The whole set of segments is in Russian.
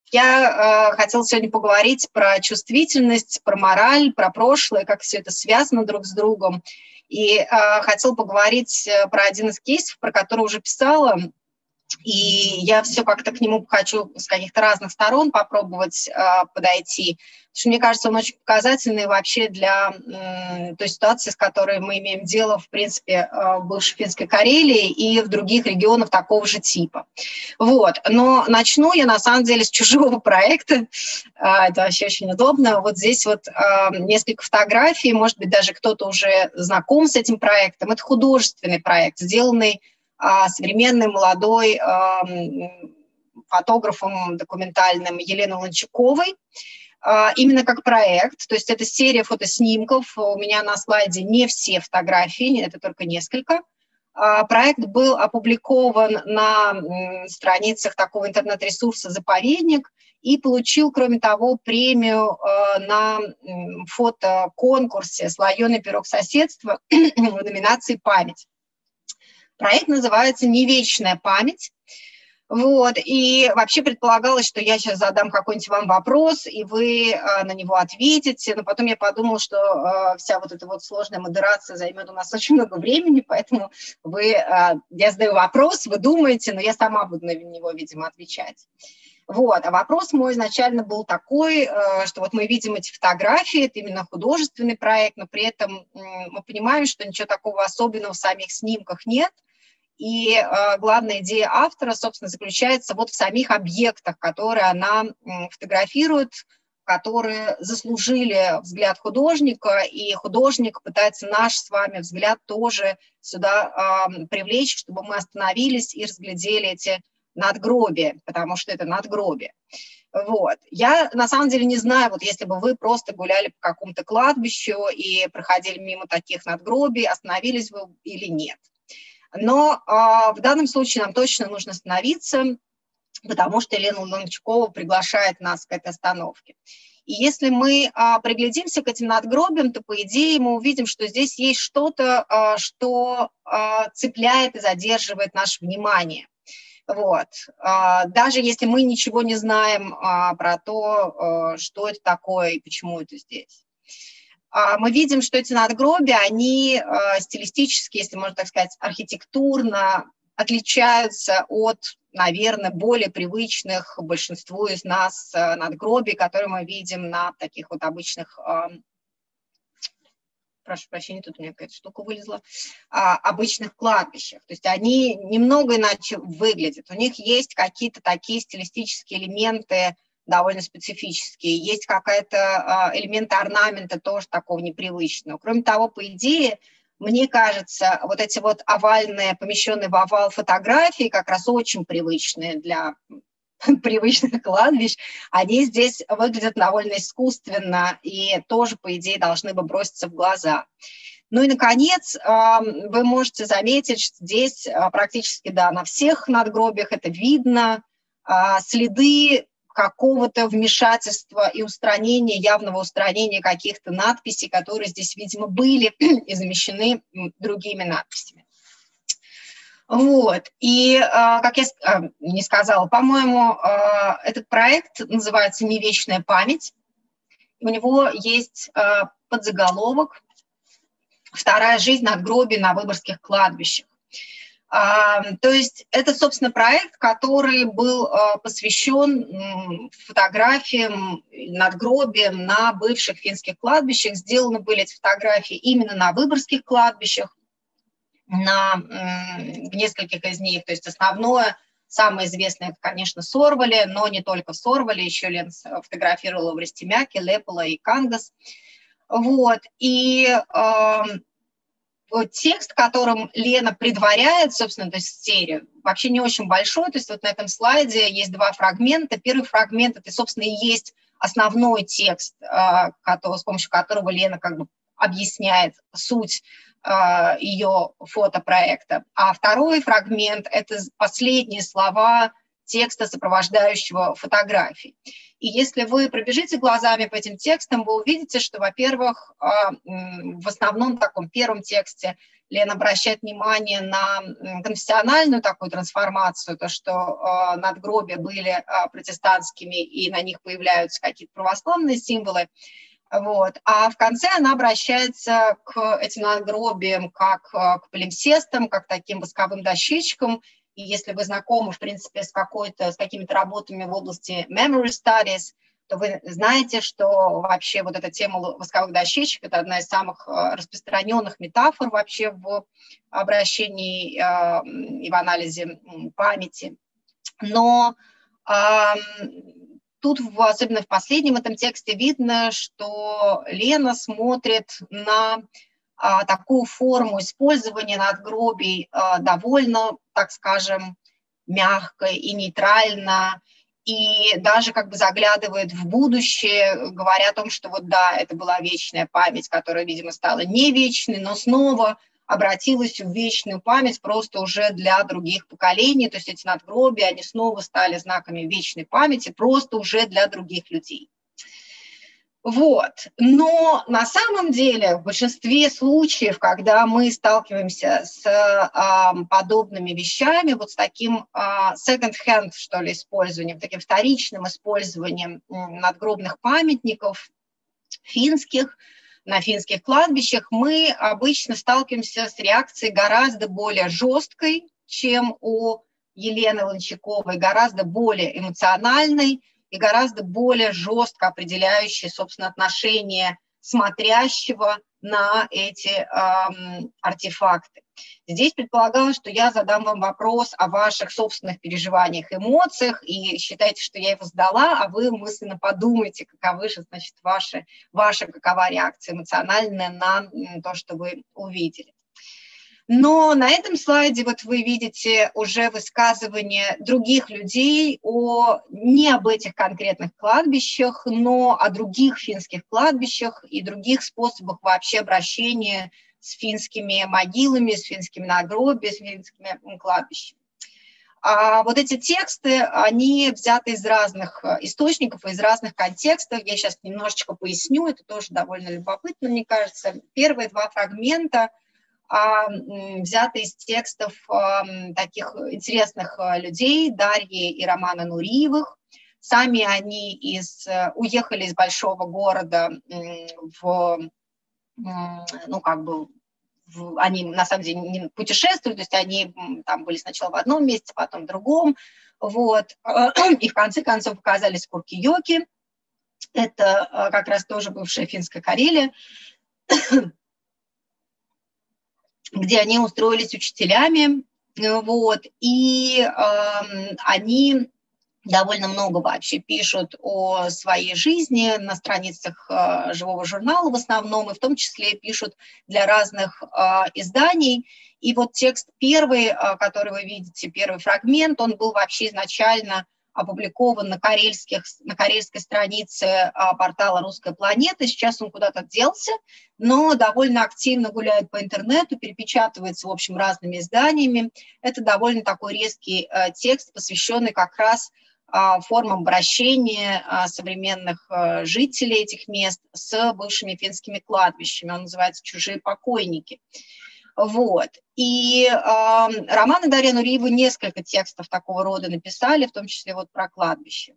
Я хотела сегодня поговорить про чувствительность, про мораль, про прошлое, как все это связано друг с другом. И хотела поговорить про один из кейсов, про который уже писала. И я все как-то к нему хочу с каких-то разных сторон попробовать подойти. Потому что, мне кажется, он очень показательный вообще для той ситуации, с которой мы имеем дело, в принципе, в бывшей Финской Карелии и в других регионах такого же типа. Вот. Но начну я, на самом деле, с чужого проекта. Это вообще очень удобно. Вот здесь вот несколько фотографий, может быть, даже кто-то уже знаком с этим проектом. Это художественный проект, сделанный современной молодой фотографом документальным Еленой Ланчаковой, именно как проект. То есть это серия фотоснимков. У меня на слайде не все фотографии, это только несколько. Проект был опубликован на страницах такого интернет-ресурса «Заповедник» и получил, кроме того, премию на фотоконкурсе «Слоеный пирог соседства» в номинации «Память». Проект называется «Не вечная память». Вот, и вообще предполагалось, что я сейчас задам какой-нибудь вам вопрос, и вы на него ответите, но потом я подумала, что вся вот эта вот сложная модерация займет у нас очень много времени, поэтому я задаю вопрос, вы думаете, но я сама буду на него, видимо, отвечать. Вот, а вопрос мой изначально был такой, что вот мы видим эти фотографии, это именно художественный проект, но при этом мы понимаем, что ничего такого особенного в самих снимках нет. И главная идея автора, собственно, заключается вот в самих объектах, которые она фотографирует, которые заслужили взгляд художника, и художник пытается наш с вами взгляд тоже сюда привлечь, чтобы мы остановились и разглядели эти надгробия, потому что это надгробие. Вот. Я на самом деле не знаю, вот если бы вы просто гуляли по какому-то кладбищу и проходили мимо таких надгробий, остановились вы или нет. Но в данном случае нам точно нужно остановиться, потому что Елена Ланчакова приглашает нас к этой остановке. И если мы приглядимся к этим надгробиям, то, по идее, мы увидим, что здесь есть что-то, что цепляет и задерживает наше внимание. Вот. Даже если мы ничего не знаем про то, что это такое и почему это здесь. Мы видим, что эти надгробия, они стилистически, если можно так сказать, архитектурно отличаются от, наверное, более привычных большинству из нас надгробий, которые мы видим на таких вот обычных, прошу прощения, тут у меня какая-то штука вылезла, обычных кладбищах. То есть они немного иначе выглядят. У них есть какие-то такие стилистические элементы, довольно специфические. Есть какая-то элементы орнамента тоже такого непривычного. Кроме того, по идее, мне кажется, вот эти вот овальные, помещенные в овал фотографии, как раз очень привычные для привычных кладбищ, они здесь выглядят довольно искусственно и тоже, по идее, должны бы броситься в глаза. Ну и, наконец, вы можете заметить, что здесь практически, да, на всех надгробиях это видно, следы какого-то вмешательства и устранения, явного устранения каких-то надписей, которые здесь, видимо, были и замещены другими надписями. Вот, и, как я не сказала, по-моему, этот проект называется «Не вечная память». У него есть подзаголовок «Вторая жизнь надгробий на Выборгских кладбищах». То есть это, собственно, проект, который был посвящен фотографиям надгробиям на бывших финских кладбищах. Сделаны были эти фотографии именно на Выборгских кладбищах, в нескольких из них. То есть основное, самое известное, это, конечно, Сорвале, но не только Сорвале, еще Лен фотографировала в Рестемяке, Лепола и Кангас. Вот, и текст, которым Лена предваряет, собственно, то есть серию, вообще не очень большой, то есть вот на этом слайде есть два фрагмента. Первый фрагмент – это, собственно, и есть основной текст, с помощью которого Лена как бы объясняет суть ее фотопроекта. А второй фрагмент – это последние слова текста, сопровождающего фотографии. И если вы пробежите глазами по этим текстам, вы увидите, что, во-первых, в основном таком первом тексте Лена обращает внимание на конфессиональную такую трансформацию, то, что надгробия были протестантскими, и на них появляются какие-то православные символы. Вот. А в конце она обращается к этим надгробиям как к палимпсестам, как к таким восковым дощечкам. И если вы знакомы, в принципе, с какими-то работами в области memory studies, то вы знаете, что вообще вот эта тема восковых дощечек – это одна из самых распространенных метафор вообще в обращении и в анализе памяти. Но тут, особенно в последнем этом тексте, видно, что Лена смотрит на такую форму использования надгробий довольно, так скажем, мягко и нейтрально, и даже как бы заглядывает в будущее, говоря о том, что вот да, это была вечная память, которая, видимо, стала не вечной, но снова обратилась в вечную память просто уже для других поколений, то есть эти надгробия, они снова стали знаками вечной памяти просто уже для других людей. Вот. Но на самом деле в большинстве случаев, когда мы сталкиваемся с подобными вещами, вот с таким second-hand, что ли, использованием, таким вторичным использованием надгробных памятников финских, на финских кладбищах, мы обычно сталкиваемся с реакцией гораздо более жесткой, чем у Елены Лончаковой, гораздо более эмоциональной и гораздо более жестко определяющей, собственно, отношение смотрящего на эти артефакты. Здесь предполагалось, что я задам вам вопрос о ваших собственных переживаниях, эмоциях, и считайте, что я его сдала, а вы мысленно подумайте, каковы же, значит, ваша какова реакция эмоциональная на то, что вы увидели. Но на этом слайде вот вы видите уже высказывания других людей не об этих конкретных кладбищах, но о других финских кладбищах и других способах вообще обращения с финскими могилами, с финскими надгробиями, с финскими кладбищами. А вот эти тексты, они взяты из разных источников, из разных контекстов. Я сейчас немножечко поясню, это тоже довольно любопытно, мне кажется. Первые два фрагмента взяты из текстов таких интересных людей, Дарьи и Романа Нуриевых. Сами они уехали из большого города они на самом деле не путешествуют, то есть они там были сначала в одном месте, потом в другом, вот, и в конце концов оказались в Куркиёке, это как раз тоже бывшая Финская Карелия, где они устроились учителями, вот, и они довольно много вообще пишут о своей жизни на страницах живого журнала в основном, и в том числе пишут для разных изданий. И вот текст первый, который вы видите, первый фрагмент, он был вообще изначально опубликован на карельской странице портала «Русская планета». Сейчас он куда-то делся, но довольно активно гуляет по интернету, перепечатывается, в общем, разными изданиями. Это довольно такой резкий текст, посвященный как раз формам обращения современных жителей этих мест с бывшими финскими кладбищами. Он называется «Чужие покойники». Вот. И Роман и Дарья Нуриева несколько текстов такого рода написали, в том числе вот про кладбище.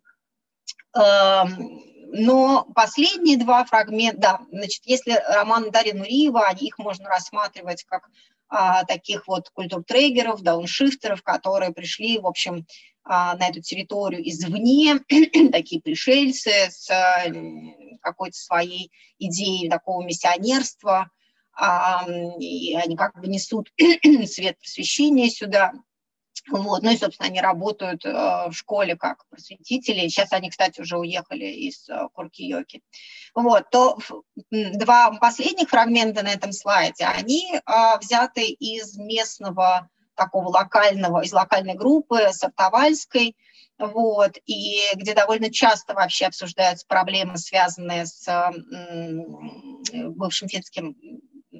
Но последние два фрагмента, да, значит, если Роман и Дарья Нуриева, их можно рассматривать как таких вот культуртрегеров, дауншифтеров, которые пришли, в общем, на эту территорию извне, такие пришельцы с какой-то своей идеей такого миссионерства, и они как бы несут свет просвещения сюда. Вот. Ну и, собственно, они работают в школе как просветители. Сейчас они, кстати, уже уехали из Куркиёки. Вот. То два последних фрагмента на этом слайде, они взяты из местного такого локального, из локальной группы Сартовальской, вот, и где довольно часто вообще обсуждаются проблемы, связанные с бывшим финским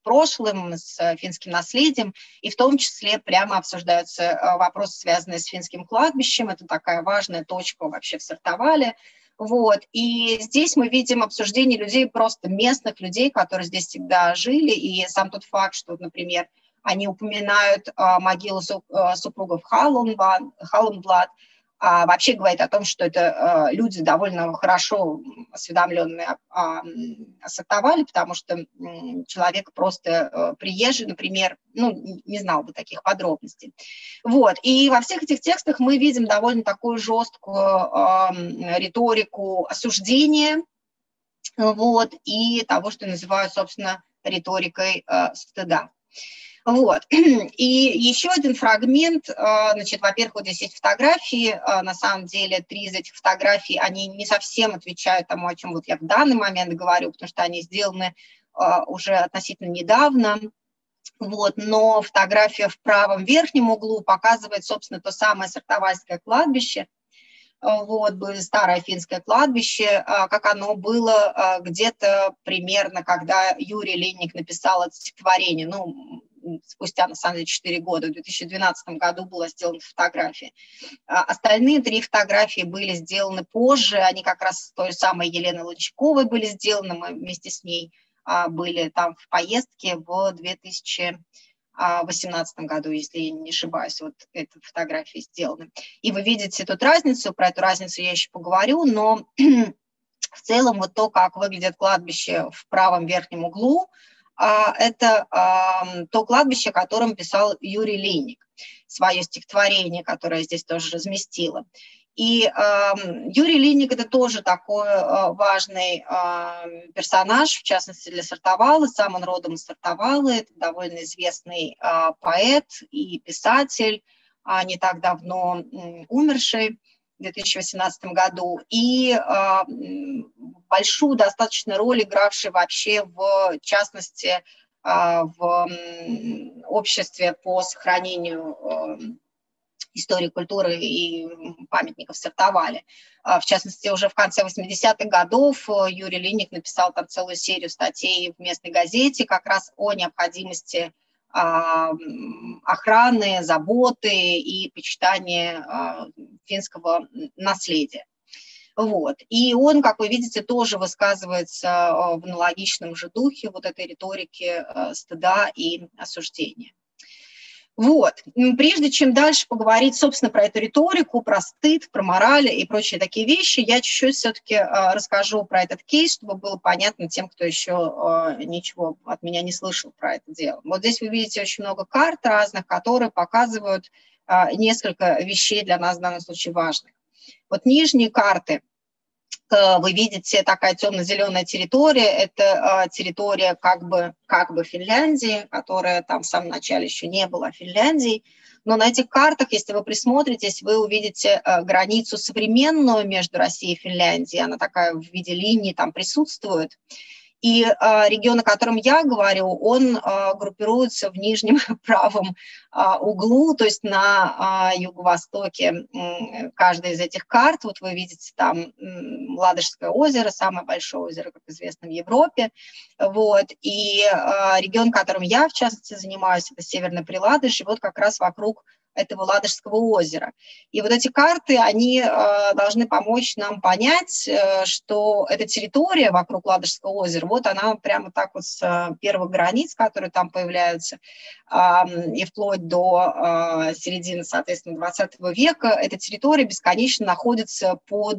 прошлым, с финским наследием, и в том числе прямо обсуждаются вопросы, связанные с финским кладбищем. Это такая важная точка вообще в Сартовале. Вот. И здесь мы видим обсуждение людей, просто местных людей, которые здесь всегда жили, и сам тот факт, что, например, они упоминают могилу супругов Халленблад, вообще говорит о том, что это люди довольно хорошо осведомленные о Сартовале, потому что человек просто приезжий, например, ну, не знал бы таких подробностей. Вот. И во всех этих текстах мы видим довольно такую жесткую риторику осуждения, вот, и того, что называют, собственно, риторикой стыда. Вот. И еще один фрагмент, значит, во-первых, вот здесь есть фотографии, на самом деле 3 из этих фотографий, они не совсем отвечают тому, о чем вот я в данный момент говорю, потому что они сделаны уже относительно недавно, вот, но фотография в правом верхнем углу показывает, собственно, то самое Сартовальское кладбище, вот, старое финское кладбище, как оно было где-то примерно, когда Юрий Линник написал это стихотворение, ну, спустя, на самом деле, 4 года, в 2012 году была сделана фотография. Остальные 3 фотографии были сделаны позже, они как раз с той самой Еленой Лончаковой были сделаны, мы вместе с ней были там в поездке в 2018 году, если я не ошибаюсь, вот эти фотографии сделаны. И вы видите тут разницу, про эту разницу я еще поговорю, но в целом вот то, как выглядит кладбище в правом верхнем углу, это то кладбище, о котором писал Юрий Линник, свое стихотворение, которое я здесь тоже разместила. И Юрий Линник – это тоже такой важный персонаж, в частности для Сартовала, сам он родом из Сартовала, это довольно известный поэт и писатель, не так давно умерший в 2018 году, и большую достаточно роль игравший вообще, в частности, в обществе по сохранению истории культуры и памятников Сартовале. В частности, уже в конце 80-х годов Юрий Линник написал там целую серию статей в местной газете как раз о необходимости охраны, заботы и почитания финского наследия. Вот. И он, как вы видите, тоже высказывается в аналогичном же духе вот этой риторики стыда и осуждения. Вот. Прежде чем дальше поговорить, собственно, про эту риторику, про стыд, про мораль и прочие такие вещи, я чуть-чуть все-таки расскажу про этот кейс, чтобы было понятно тем, кто еще ничего от меня не слышал про это дело. Вот здесь вы видите очень много карт разных, которые показывают несколько вещей для нас в данном случае важных. Вот нижние карты. Вы видите, такая темно-зеленая территория, это территория как бы Финляндии, которая там в самом начале еще не была Финляндией, но на этих картах, если вы присмотритесь, вы увидите границу современную между Россией и Финляндией, она такая в виде линии там присутствует. И регион, о котором я говорю, он группируется в нижнем правом углу, то есть на юго-востоке каждой из этих карт. Вот вы видите там Ладожское озеро, самое большое озеро, как известно, в Европе. Вот. И регион, которым я, в частности, занимаюсь, это Северное Приладожье, вот как раз вокруг этого Ладожского озера. И вот эти карты, они должны помочь нам понять, что эта территория вокруг Ладожского озера, вот она прямо так вот с первых границ, которые там появляются, и вплоть до середины, соответственно, 20 века, эта территория бесконечно находится под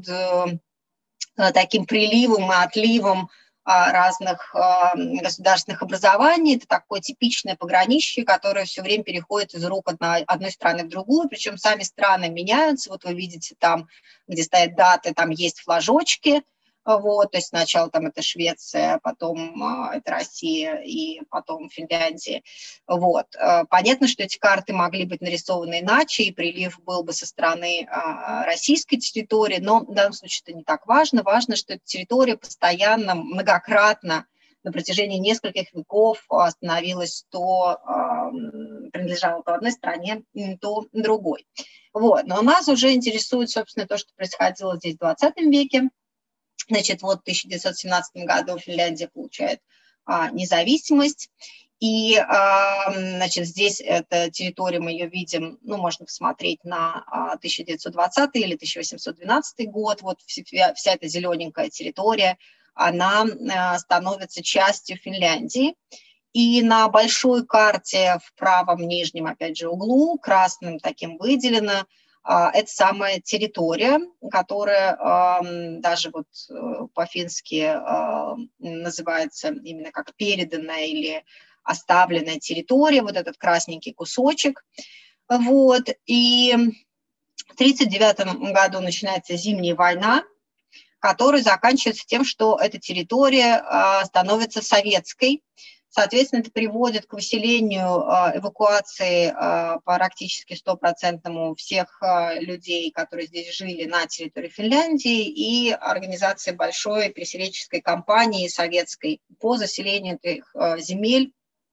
таким приливом и отливом разных государственных образований. Это такое типичное пограничье, которое все время переходит из рук одной страны в другую, причем сами страны меняются. Вот вы видите там, где стоят даты, там есть флажочки, вот, то есть сначала там это Швеция, потом это Россия и потом Финляндия. Вот. Понятно, что эти карты могли быть нарисованы иначе, и прилив был бы со стороны российской территории, но в данном случае это не так важно. Важно, что эта территория постоянно, многократно на протяжении нескольких веков становилась то принадлежала то одной стране, то другой. Вот. Но нас уже интересует, собственно, то, что происходило здесь в 20 веке. Значит, вот в 1917 году Финляндия получает независимость. И, значит, здесь эта территория, мы ее видим, ну, можно посмотреть на 1920 или 1812 год, вот вся эта зелененькая территория, она становится частью Финляндии. И на большой карте в правом нижнем, опять же, углу, красным таким выделено, это самая территория, которая даже вот по-фински называется именно как переданная или оставленная территория, вот этот красненький кусочек. Вот. И в 1939 году начинается Зимняя война, которая заканчивается тем, что эта территория становится советской. Соответственно, это приводит к выселению, эвакуации практически стопроцентному всех людей, которые здесь жили на территории Финляндии, и организации большой переселенческой кампании советской по заселению этих земель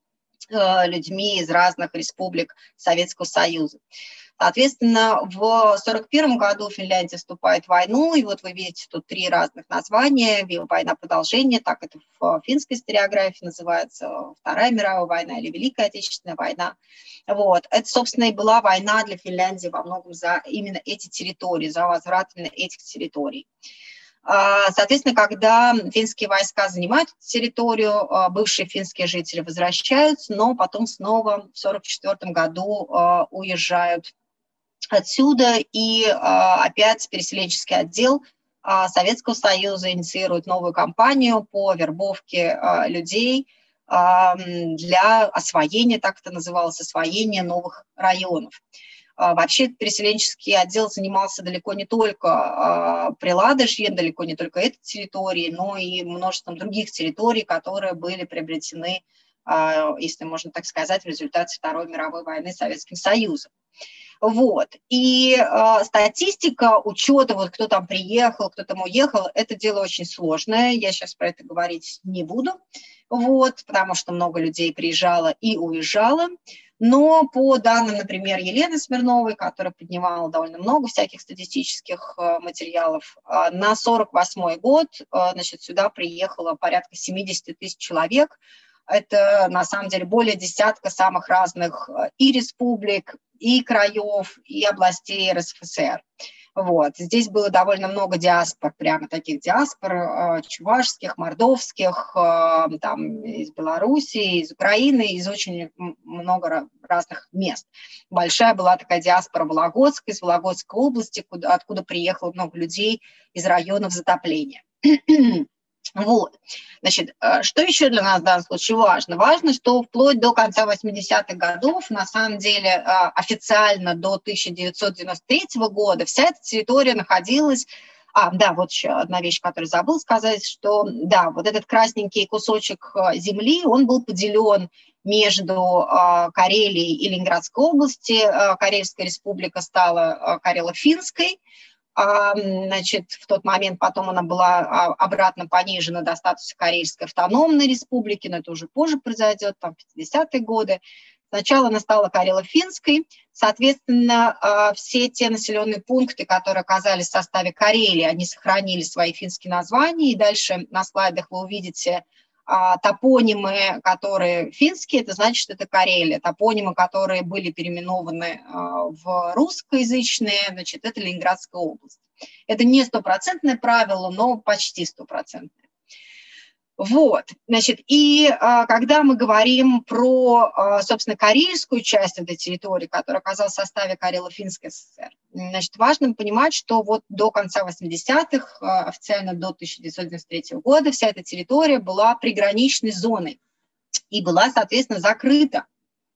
людьми из разных республик Советского Союза. Соответственно, в 1941 году Финляндия вступает в войну, и вот вы видите тут 3 разных названия: «Война продолжения», так это в финской историографии называется, Вторая мировая война или Великая Отечественная война. Вот. Это, собственно, и была война для Финляндии во многом за именно эти территории, за возврат именно этих территорий. Соответственно, когда финские войска занимают эту территорию, бывшие финские жители возвращаются, но потом снова в 1944 году уезжают отсюда, и опять переселенческий отдел Советского Союза инициирует новую кампанию по вербовке людей для освоения, так это называлось, освоения новых районов. Вообще переселенческий отдел занимался далеко не только Приладожьем, далеко не только этой территорией, но и множеством других территорий, которые были приобретены, если можно так сказать, в результате Второй мировой войны с Советским Союзом. Вот. И статистика учета, вот кто там приехал, кто там уехал, это дело очень сложное. Я сейчас про это говорить не буду, вот, потому что много людей приезжало и уезжало. Но по данным, например, Елены Смирновой, которая поднимала довольно много всяких статистических материалов, на 1948 год, значит, сюда приехало порядка 70 тысяч человек. Это, на самом деле, более десятка самых разных и республик, и краев, и областей РСФСР. Вот. Здесь было довольно много диаспор, прямо таких диаспор, чувашских, мордовских, там, из Белоруссии, из Украины, из очень много разных мест. Большая была такая диаспора Вологодска, из Вологодской области, откуда приехало много людей из районов затопления. Вот. Значит, что еще для нас в данном случае важно? Важно, что вплоть до конца 80-х годов, на самом деле официально до 1993 года, вся эта территория находилась... да, вот еще одна вещь, которую забыл сказать, что, да, вот этот красненький кусочек земли, он был поделен между Карелией и Ленинградской областью. Карельская республика стала Карело-Финской. Значит, в тот момент потом она была обратно понижена до статуса Карельской автономной республики, но это уже позже произойдет, там, в 50-е годы. Сначала она стала Карело-Финской, соответственно, все те населенные пункты, которые оказались в составе Карелии, они сохранили свои финские названия, и дальше на слайдах вы увидите топонимы, которые финские, это значит, что это Карелия. Топонимы, которые были переименованы в русскоязычные, значит, это Ленинградская область. Это не стопроцентное правило, но почти стопроцентное. Вот, значит, и когда мы говорим про, собственно, карельскую часть этой территории, которая оказалась в составе Карело-Финской ССР, значит, важно понимать, что вот до конца 80-х, официально до 1993 года, вся эта территория была приграничной зоной и была, соответственно, закрыта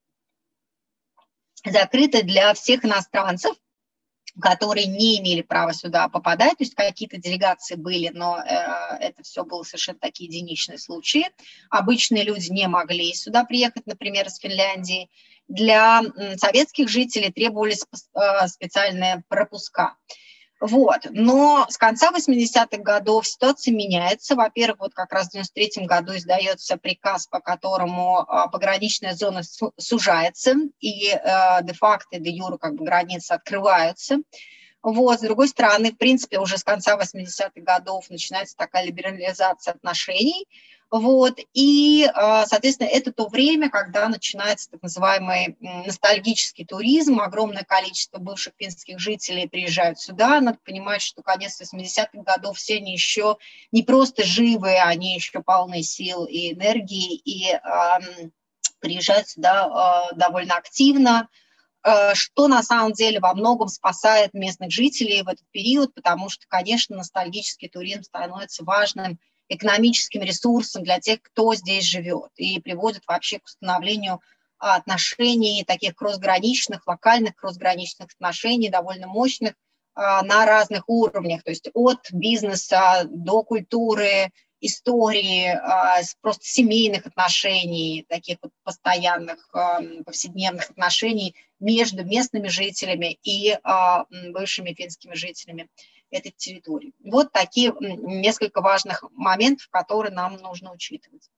для всех иностранцев, которые не имели права сюда попадать, то есть какие-то делегации были, но это все было совершенно такие единичные случаи. Обычные люди не могли сюда приехать, например, из Финляндии. Для советских жителей требовались специальные пропуска. Вот. Но с конца 80-х годов ситуация меняется. Во-первых, вот как раз в 93-м году издается приказ, по которому пограничная зона сужается, и де-факто и де-юре как бы границы открываются. Вот. С другой стороны, в принципе, уже с конца 80-х годов начинается такая либерализация отношений. Вот, и, соответственно, это то время, когда начинается так называемый ностальгический туризм, огромное количество бывших финских жителей приезжают сюда, надо понимать, что конец 80-х годов все они еще не просто живы, они еще полны сил и энергии, и приезжают сюда довольно активно, что на самом деле во многом спасает местных жителей в этот период, потому что, конечно, ностальгический туризм становится важным экономическим ресурсом для тех, кто здесь живет, и приводит вообще к установлению отношений таких кроссграничных, локальных кроссграничных отношений, довольно мощных на разных уровнях, то есть от бизнеса до культуры, истории, просто семейных отношений, таких вот постоянных, повседневных отношений между местными жителями и бывшими финскими жителями этой территории. Вот такие несколько важных моментов, которые нам нужно учитывать.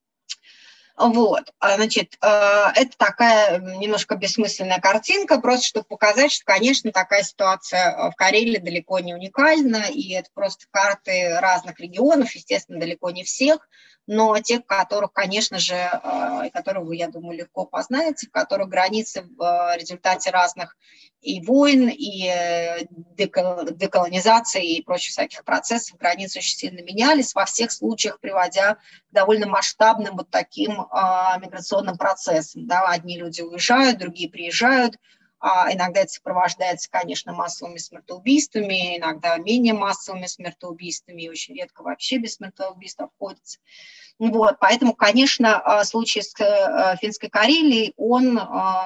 Вот, значит, это такая немножко бессмысленная картинка, просто чтобы показать, что, конечно, такая ситуация в Карелии далеко не уникальна, и это просто карты разных регионов, естественно, далеко не всех, но тех, которых, конечно же, которые вы, я думаю, легко познаете, в которых границы в результате разных и войн, и деколонизации, и прочих всяких процессов, границы очень сильно менялись, во всех случаях приводя к довольно масштабным вот таким миграционным процессам. Да? Одни люди уезжают, другие приезжают, иногда это сопровождается, конечно, массовыми смертоубийствами, иногда менее массовыми смертоубийствами, и очень редко вообще без смертоубийств обходится. Вот, поэтому, конечно, случай с Финской Карелией, он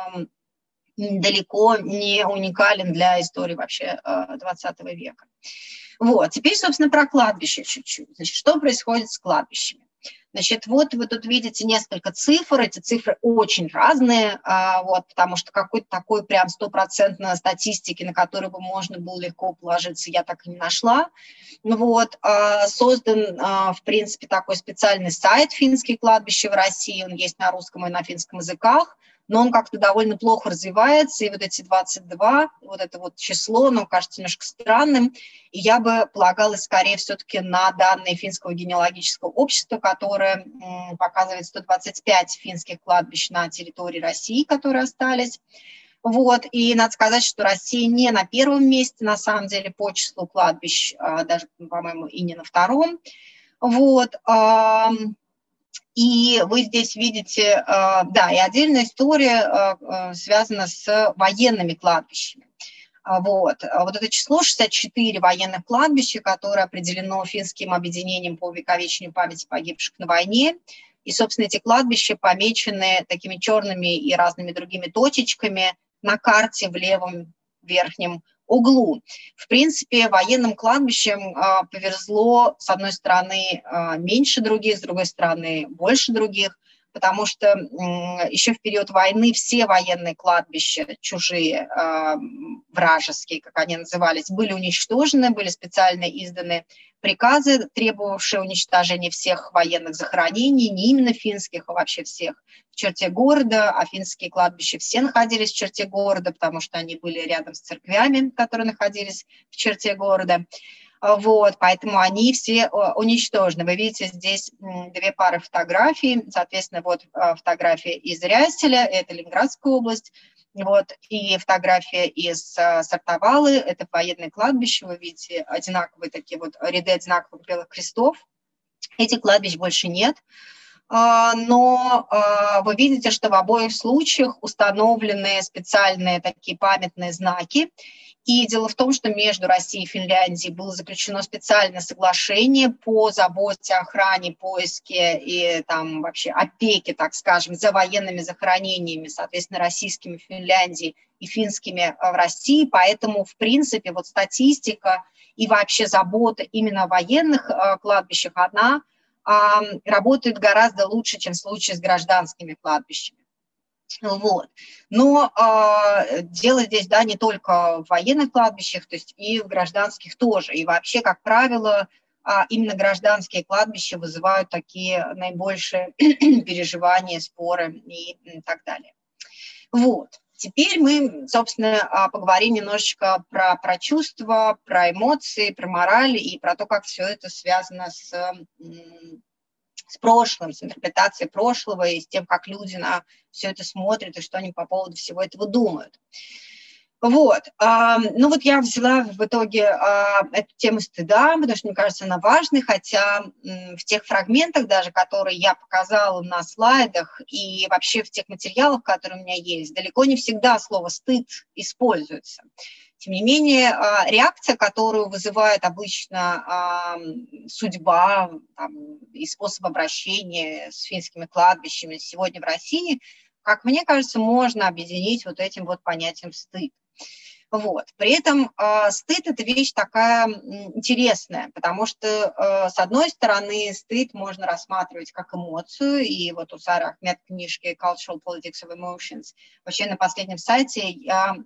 далеко не уникален для истории вообще 20 века. Вот, теперь, собственно, про кладбище чуть-чуть. Значит, что происходит с кладбищами? Значит, вот вы тут видите несколько цифр, эти цифры очень разные, вот, потому что какой-то такой прям стопроцентной статистики, на которую бы можно было легко положиться, я так и не нашла. Вот, создан, в принципе, такой специальный сайт «Финские кладбища в России», он есть на русском и на финском языках, но он как-то довольно плохо развивается, и вот эти 22, вот это вот число, оно кажется немножко странным, и я бы полагалась скорее все-таки на данные Финского генеалогического общества, которое показывает 125 финских кладбищ на территории России, которые остались. Вот, и надо сказать, что Россия не на первом месте, на самом деле, по числу кладбищ, даже, по-моему, и не на втором. Вот, и вы здесь видите, да, и отдельная история связана с военными кладбищами. Вот это число 64 военных кладбища, которое определено Финским объединением по увековечению памяти погибших на войне. И, собственно, эти кладбища помечены такими черными и разными другими точечками на карте в левом верхнем углу. В принципе, военным кладбищам повезло, с одной стороны, меньше других, с другой стороны, больше других, потому что еще в период войны все военные кладбища, чужие, вражеские, как они назывались, были уничтожены, были специально изданы приказы, требовавшие уничтожения всех военных захоронений, не именно финских, а вообще всех, в черте города, а финские кладбища все находились в черте города, потому что они были рядом с церквями, которые находились в черте города. Вот, поэтому они все уничтожены. Вы видите здесь две пары фотографий, соответственно, вот фотография из Рястеля, это Ленинградская область, вот, и фотография из Сартовалы, это военное кладбище, вы видите одинаковые такие вот ряды одинаковых белых крестов, этих кладбищ больше нет. Но вы видите, что в обоих случаях установлены специальные такие памятные знаки. И дело в том, что между Россией и Финляндией было заключено специальное соглашение по заботе, охране, поиске и там вообще опеке, так скажем, за военными захоронениями, соответственно, российскими в Финляндии и финскими в России. Поэтому, в принципе, вот статистика и вообще забота именно о военных кладбищах, она работает гораздо лучше, чем в случае с гражданскими кладбищами. Вот. Но дело здесь, да, не только в военных кладбищах, то есть и в гражданских тоже. И вообще, как правило, именно гражданские кладбища вызывают такие наибольшие переживания, споры и так далее. Вот. Теперь мы, собственно, поговорим немножечко про чувства, про эмоции, про мораль и про то, как все это связано с с прошлым, с интерпретацией прошлого и с тем, как люди на все это смотрят и что они по поводу всего этого думают. Вот, ну вот я взяла в итоге эту тему стыда, потому что, мне кажется, она важной, хотя в тех фрагментах даже, которые я показала на слайдах и вообще в тех материалах, которые у меня есть, далеко не всегда слово «стыд» используется. Тем не менее, реакция, которую вызывает обычно судьба там, и способ обращения с финскими кладбищами сегодня в России, как мне кажется, можно объединить вот этим вот понятием «стыд». Вот. При этом стыд – это вещь такая интересная, потому что, с одной стороны, стыд можно рассматривать как эмоцию, и вот у Сары Ахмед в книжке «Cultural Politics of Emotions», вообще на последнем слайде я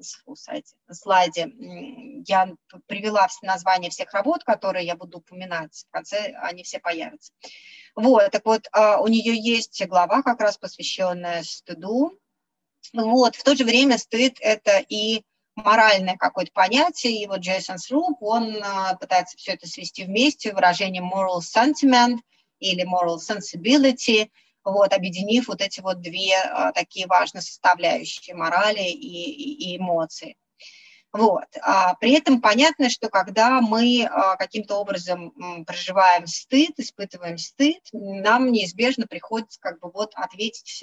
привела все названия всех работ, которые я буду упоминать, в конце они все появятся. Вот, так вот, у нее есть глава, как раз посвященная стыду. Вот, в то же время стыд – это и моральное какое-то понятие, и вот Джейсон Сруб, он пытается все это свести вместе выражением moral sentiment или moral sensibility, вот, объединив вот эти вот две такие важные составляющие морали и эмоции. Вот. При этом понятно, что когда мы каким-то образом проживаем стыд, испытываем стыд, нам неизбежно приходится как бы вот ответить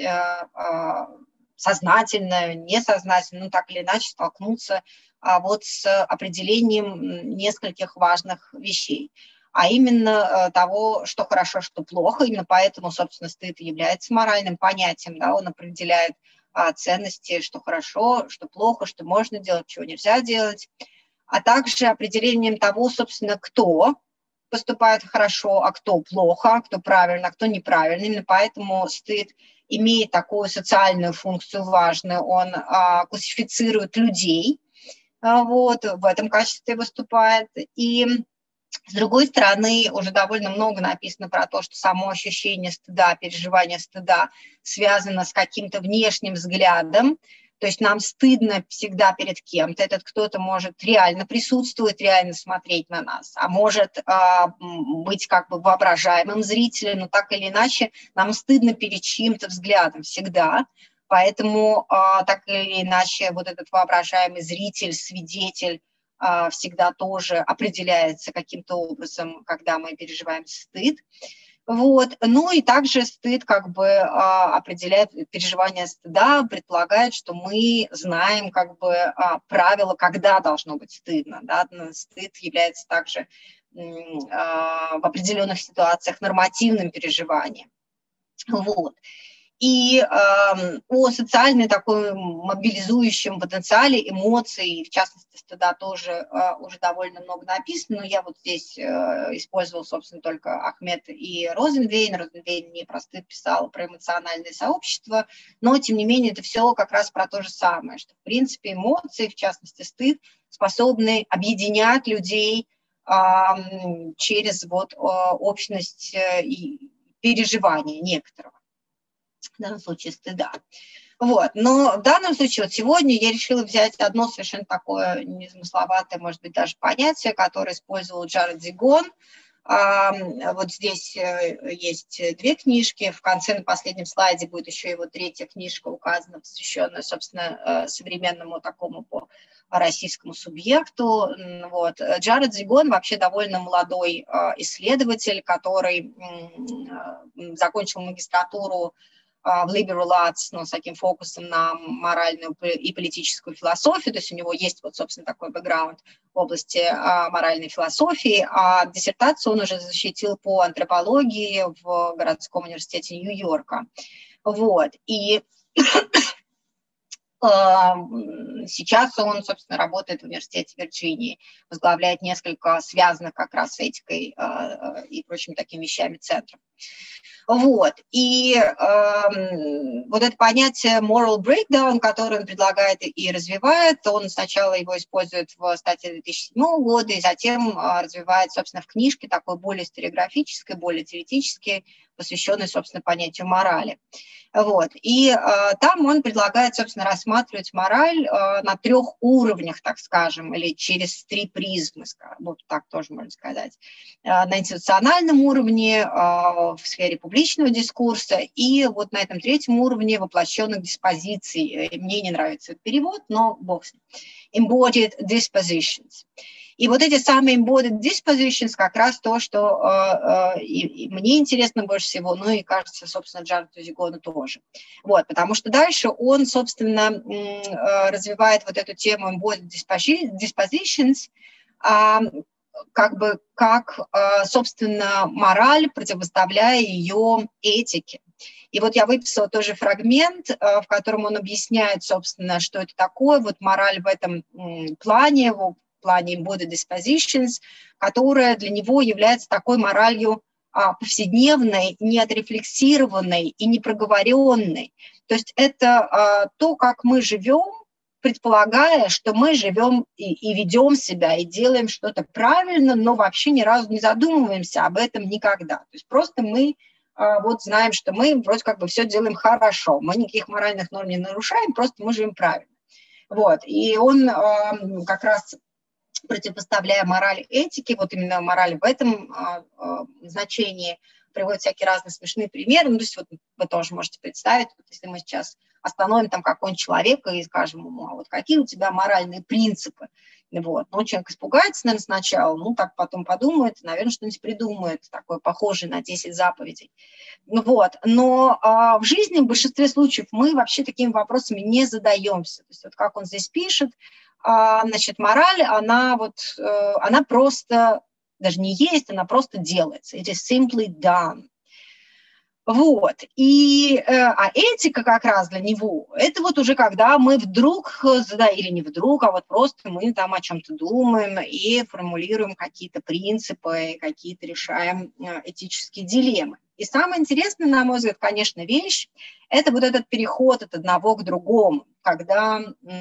сознательно, несознательно, ну так или иначе столкнуться вот с определением нескольких важных вещей, а именно того, что хорошо, что плохо. Именно поэтому, собственно, стыд является моральным понятием, да, он определяет ценности, что хорошо, что плохо, что можно делать, чего нельзя делать, а также определением того, собственно, кто поступает хорошо, а кто плохо, кто правильно, а кто неправильно. Именно поэтому стыд имеет такую социальную функцию важную, он классифицирует людей, вот, в этом качестве выступает. И, с другой стороны, уже довольно много написано про то, что само ощущение стыда, переживание стыда связано с каким-то внешним взглядом, то есть нам стыдно всегда перед кем-то, этот кто-то может реально присутствовать, реально смотреть на нас, а может быть как бы воображаемым зрителем, но так или иначе нам стыдно перед чьим-то взглядом всегда, поэтому так или иначе вот этот воображаемый зритель, свидетель всегда тоже определяется каким-то образом, когда мы переживаем стыд. Вот. Ну и также стыд как бы определяет, переживание стыда предполагает, что мы знаем как бы правила, когда должно быть стыдно. Да? Стыд является также в определенных ситуациях нормативным переживанием. Вот. И о социальной такой мобилизующем потенциале эмоций, в частности, стыда тоже уже довольно много написано, но я вот здесь использовала, собственно, только Ахмед и Розенвейн. Розенвейн не про стыд писала, про эмоциональное сообщество, но, тем не менее, это все как раз про то же самое, что, в принципе, эмоции, в частности, стыд, способны объединять людей через вот общность и переживания некоторого. В данном случае стыда. Вот. Но в данном случае вот сегодня я решила взять одно совершенно такое незамысловатое, может быть, даже понятие, которое использовал Джаред Зигон. Вот здесь есть две книжки. В конце, на последнем слайде, будет еще его третья книжка указана, посвященная, собственно, современному такому по российскому субъекту. Вот. Джаред Зигон вообще довольно молодой исследователь, который закончил магистратуру в liberal arts, но с таким фокусом на моральную и политическую философию, то есть у него есть вот, собственно, такой бэкграунд в области моральной философии, а диссертацию он уже защитил по антропологии в городском университете Нью-Йорка. Вот, и сейчас он, собственно, работает в университете Вирджинии, возглавляет несколько связанных как раз с этикой и прочими такими вещами центров. Вот, и вот это понятие moral breakdown, которое он предлагает и развивает, он сначала его использует в статье 2007 года, и затем развивает, собственно, в книжке такой более историографической, более теоретической, посвященной, собственно, понятию морали. Вот, и там он предлагает, собственно, рассматривать мораль на трех уровнях, так скажем, или через три призмы, вот так тоже можно сказать. На институциональном уровне, в сфере публичного дискурса, и вот на этом третьем уровне воплощенных диспозиций. Мне не нравится этот перевод, но бог с ним. Embodied dispositions. И вот эти самые embodied dispositions как раз то, что и мне интересно больше всего, ну и, кажется, собственно, Джану Тузигону тоже. Вот, потому что дальше он, собственно, развивает вот эту тему embodied dispositions, собственно, мораль, противоставляя ее этике. И вот я выписала тоже фрагмент, в котором он объясняет, собственно, что это такое, вот мораль в этом плане, в плане embodied dispositions, которая для него является такой моралью повседневной, неотрефлексированной и непроговоренной. То есть это то, как мы живем, предполагая, что мы живем и ведем себя, и делаем что-то правильно, но вообще ни разу не задумываемся об этом никогда. То есть просто мы вот знаем, что мы вроде как бы все делаем хорошо, мы никаких моральных норм не нарушаем, просто мы живем правильно. Вот. И он как раз, противопоставляя мораль этике, вот именно мораль в этом значении, приводит всякие разные смешные примеры. Ну, то есть вот вы тоже можете представить, вот если мы сейчас остановим там какого-нибудь человека и скажем ему, а вот какие у тебя моральные принципы? Вот. Ну, человек испугается, наверное, сначала, ну, так потом подумает, наверное, что-нибудь придумает, такое похожее на 10 заповедей. Вот. Но в жизни в большинстве случаев мы вообще такими вопросами не задаемся. То есть вот как он здесь пишет, значит, мораль, она просто даже не есть, она просто делается. It is simply done. Вот. А этика как раз для него, это вот уже когда мы вдруг, или не вдруг, а вот просто мы там о чем-то думаем и формулируем какие-то принципы, какие-то решаем этические дилеммы. И самое интересное, на мой взгляд, конечно, вещь, это вот этот переход от одного к другому, когда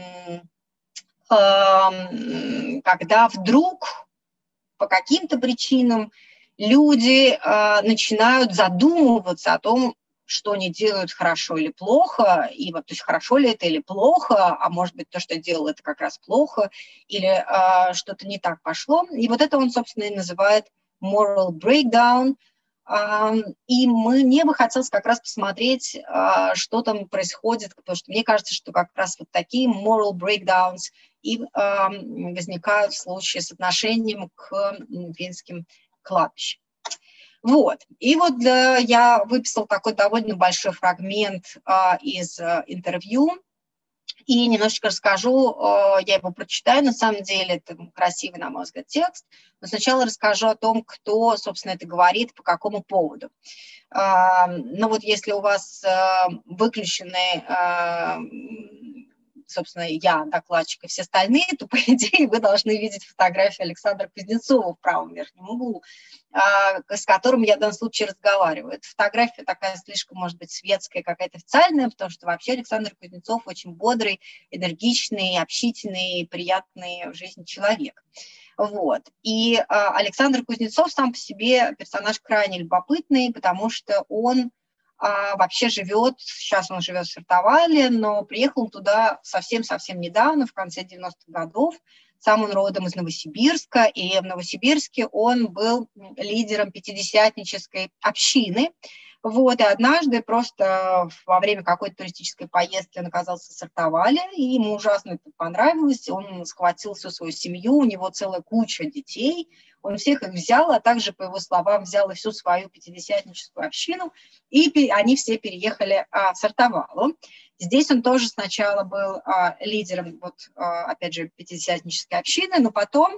вдруг по каким-то причинам люди начинают задумываться о том, что они делают хорошо или плохо, и вот, то есть хорошо ли это или плохо, а может быть то, что я делал, это как раз плохо, или что-то не так пошло. И вот это он, собственно, и называет moral breakdown. И мне бы хотелось как раз посмотреть, что там происходит, потому что мне кажется, что как раз вот такие moral breakdowns и возникают в случае с отношением к финским кладбищам. Вот. И вот я выписал такой довольно большой фрагмент из интервью, и немножечко расскажу, я его прочитаю, на самом деле это красивый, на мой взгляд, текст, но сначала расскажу о том, кто, собственно, это говорит, по какому поводу. Ну вот если у вас выключены, собственно, я, докладчик, и все остальные, то, по идее, вы должны видеть фотографию Александра Кузнецова в правом верхнем углу, с которым я в данном случае разговариваю. Эта фотография такая слишком, может быть, светская, какая-то официальная, потому что вообще Александр Кузнецов очень бодрый, энергичный, общительный, приятный в жизни человек. Вот. И Александр Кузнецов сам по себе персонаж крайне любопытный, потому что он вообще сейчас он живет в Сартовале, но приехал он туда совсем-совсем недавно, в конце 90-х годов. Сам он родом из Новосибирска, и в Новосибирске он был лидером пятидесятнической общины. Вот, и однажды просто во время какой-то туристической поездки он оказался в Сартовале, и ему ужасно это понравилось, он схватил всю свою семью, у него целая куча детей, он всех их взял, а также, по его словам, взял и всю свою пятидесятническую общину, и они все переехали в Сартовалу. Здесь он тоже сначала был лидером, вот, опять же, пятидесятнической общины, но потом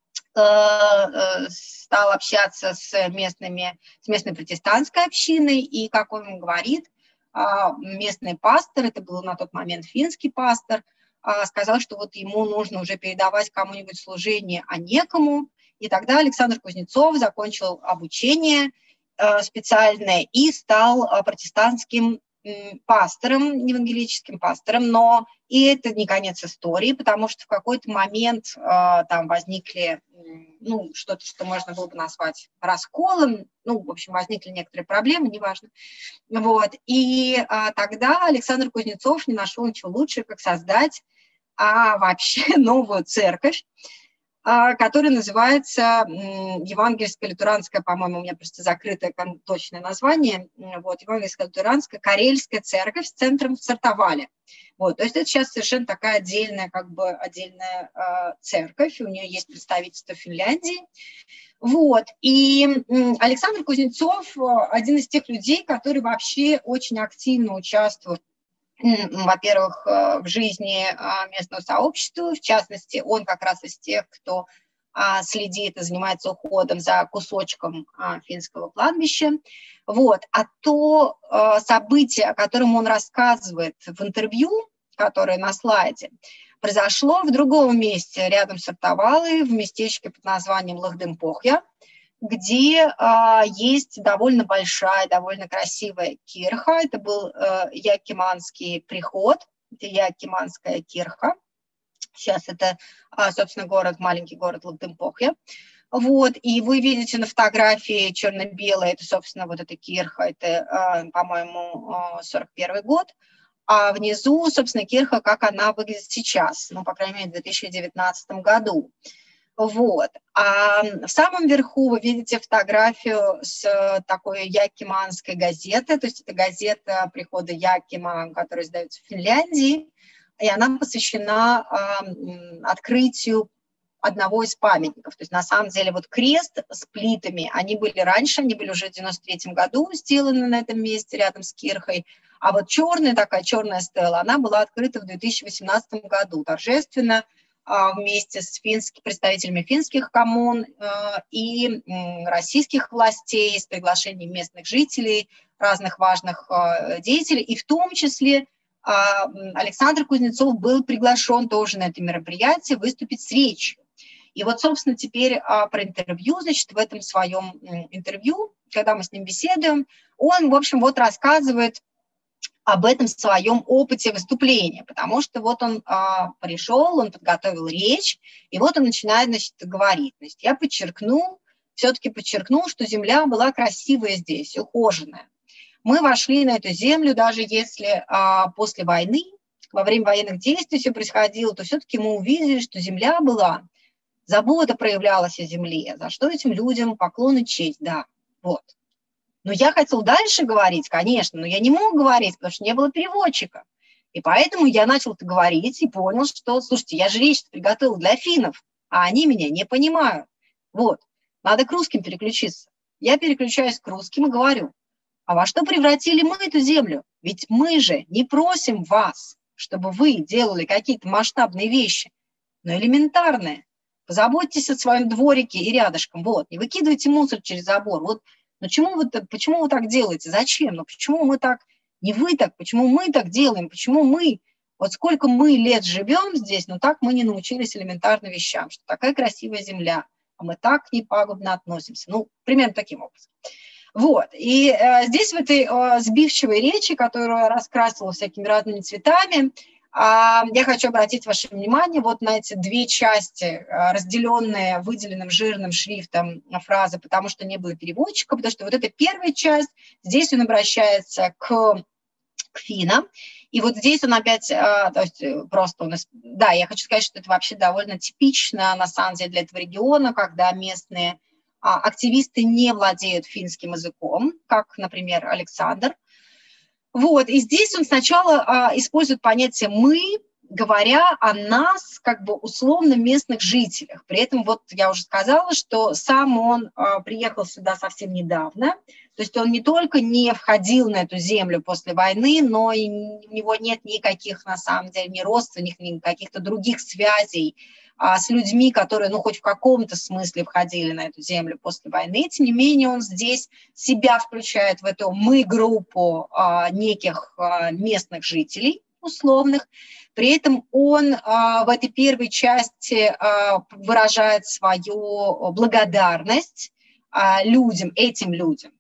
стал общаться с местной протестантской общиной, и, как он говорит, местный пастор, это был на тот момент финский пастор, сказал, что вот ему нужно уже передавать кому-нибудь служение, а некому, и тогда Александр Кузнецов закончил обучение специальное и стал протестантским пастором, евангелическим пастором, но и это не конец истории, потому что в какой-то момент там возникли, ну, что-то, что можно было бы назвать расколом, ну, в общем, возникли некоторые проблемы, неважно, вот, и тогда Александр Кузнецов не нашел ничего лучше, как создать вообще новую церковь, который называется Евангельская лютеранская, по-моему, у меня просто закрытое точное название, вот, Евангельская лютеранская Карельская церковь с центром в Сартовале. Вот, то есть это сейчас совершенно такая отдельная, как бы отдельная церковь, у нее есть представительство в Финляндии. Вот, и Александр Кузнецов один из тех людей, который вообще очень активно участвует, во-первых, в жизни местного сообщества, в частности, он как раз из тех, кто следит и занимается уходом за кусочком финского кладбища. Вот. А то событие, о котором он рассказывает в интервью, которое на слайде, произошло в другом месте, рядом с Сартовалой, в местечке под названием Лахдемпохья, где есть довольно большая, довольно красивая кирха. Это был Якиманский приход, это Якиманская кирха. Сейчас это, собственно, маленький город Лахдемпохья. Вот, и вы видите на фотографии черно-белое, это, собственно, вот эта кирха, это, по-моему, 41 год. А внизу, собственно, кирха, как она выглядит сейчас, ну, по крайней мере, в 2019 году. Вот. А в самом верху вы видите фотографию с такой якиманской газеты, то есть это газета прихода Якима, которая издается в Финляндии, и она посвящена открытию одного из памятников. То есть на самом деле вот крест с плитами, они были раньше, они были уже в 93 году сделаны на этом месте рядом с кирхой, а вот такая черная стела, она была открыта в 2018 году торжественно, вместе с представителями финских коммун и российских властей, с приглашением местных жителей, разных важных деятелей, и в том числе Александр Кузнецов был приглашен тоже на это мероприятие выступить с речью. И вот, собственно, теперь про интервью, значит, в этом своем интервью, когда мы с ним беседуем, он, в общем, вот рассказывает об этом своем опыте выступления, потому что вот он пришел, он подготовил речь, и вот он начинает, значит, говорить. Значит, я все-таки подчеркнул, что земля была красивая здесь, ухоженная. Мы вошли на эту землю, даже если после войны, во время военных действий все происходило, то все-таки мы увидели, что земля была, забота проявлялась о земле, за что этим людям поклон и честь, да, вот. Но я хотел дальше говорить, конечно, но я не мог говорить, потому что не было переводчика. И поэтому я начал это говорить и понял, что, слушайте, я же речь приготовил для финнов, а они меня не понимают. Вот, надо к русским переключиться. Я переключаюсь к русским и говорю, а во что превратили мы эту землю? Ведь мы же не просим вас, чтобы вы делали какие-то масштабные вещи, но элементарные. Позаботьтесь о своем дворике и рядышком. Вот, не выкидывайте мусор через забор. Вот, но почему вы так делаете? Зачем? Ну почему мы так, не вы так, почему мы так делаем? Почему мы, вот сколько мы лет живем здесь, но так мы не научились элементарным вещам, что такая красивая земля, а мы так к ней пагубно относимся. Ну, примерно таким образом. Вот, и здесь в этой сбивчивой речи, которую раскрасила всякими разными цветами, я хочу обратить ваше внимание вот на эти две части, разделенные выделенным жирным шрифтом фразы, потому что не было переводчика, потому что вот эта первая часть, здесь он обращается к финнам, и вот здесь он опять, то есть просто, да, я хочу сказать, что это вообще довольно типично, на самом деле, для этого региона, когда местные активисты не владеют финским языком, как, например, Александр. Вот, и здесь он сначала использует понятие «мы», говоря о нас, как бы условно местных жителях. При этом вот я уже сказала, что сам он приехал сюда совсем недавно, то есть он не только не входил на эту землю после войны, но и у него нет никаких, на самом деле, ни родственников, ни каких-то других связей с людьми, которые, ну, хоть в каком-то смысле входили на эту землю после войны. Тем не менее, он здесь себя включает в эту мы-группу неких местных жителей, условных. При этом он в этой первой части выражает свою благодарность этим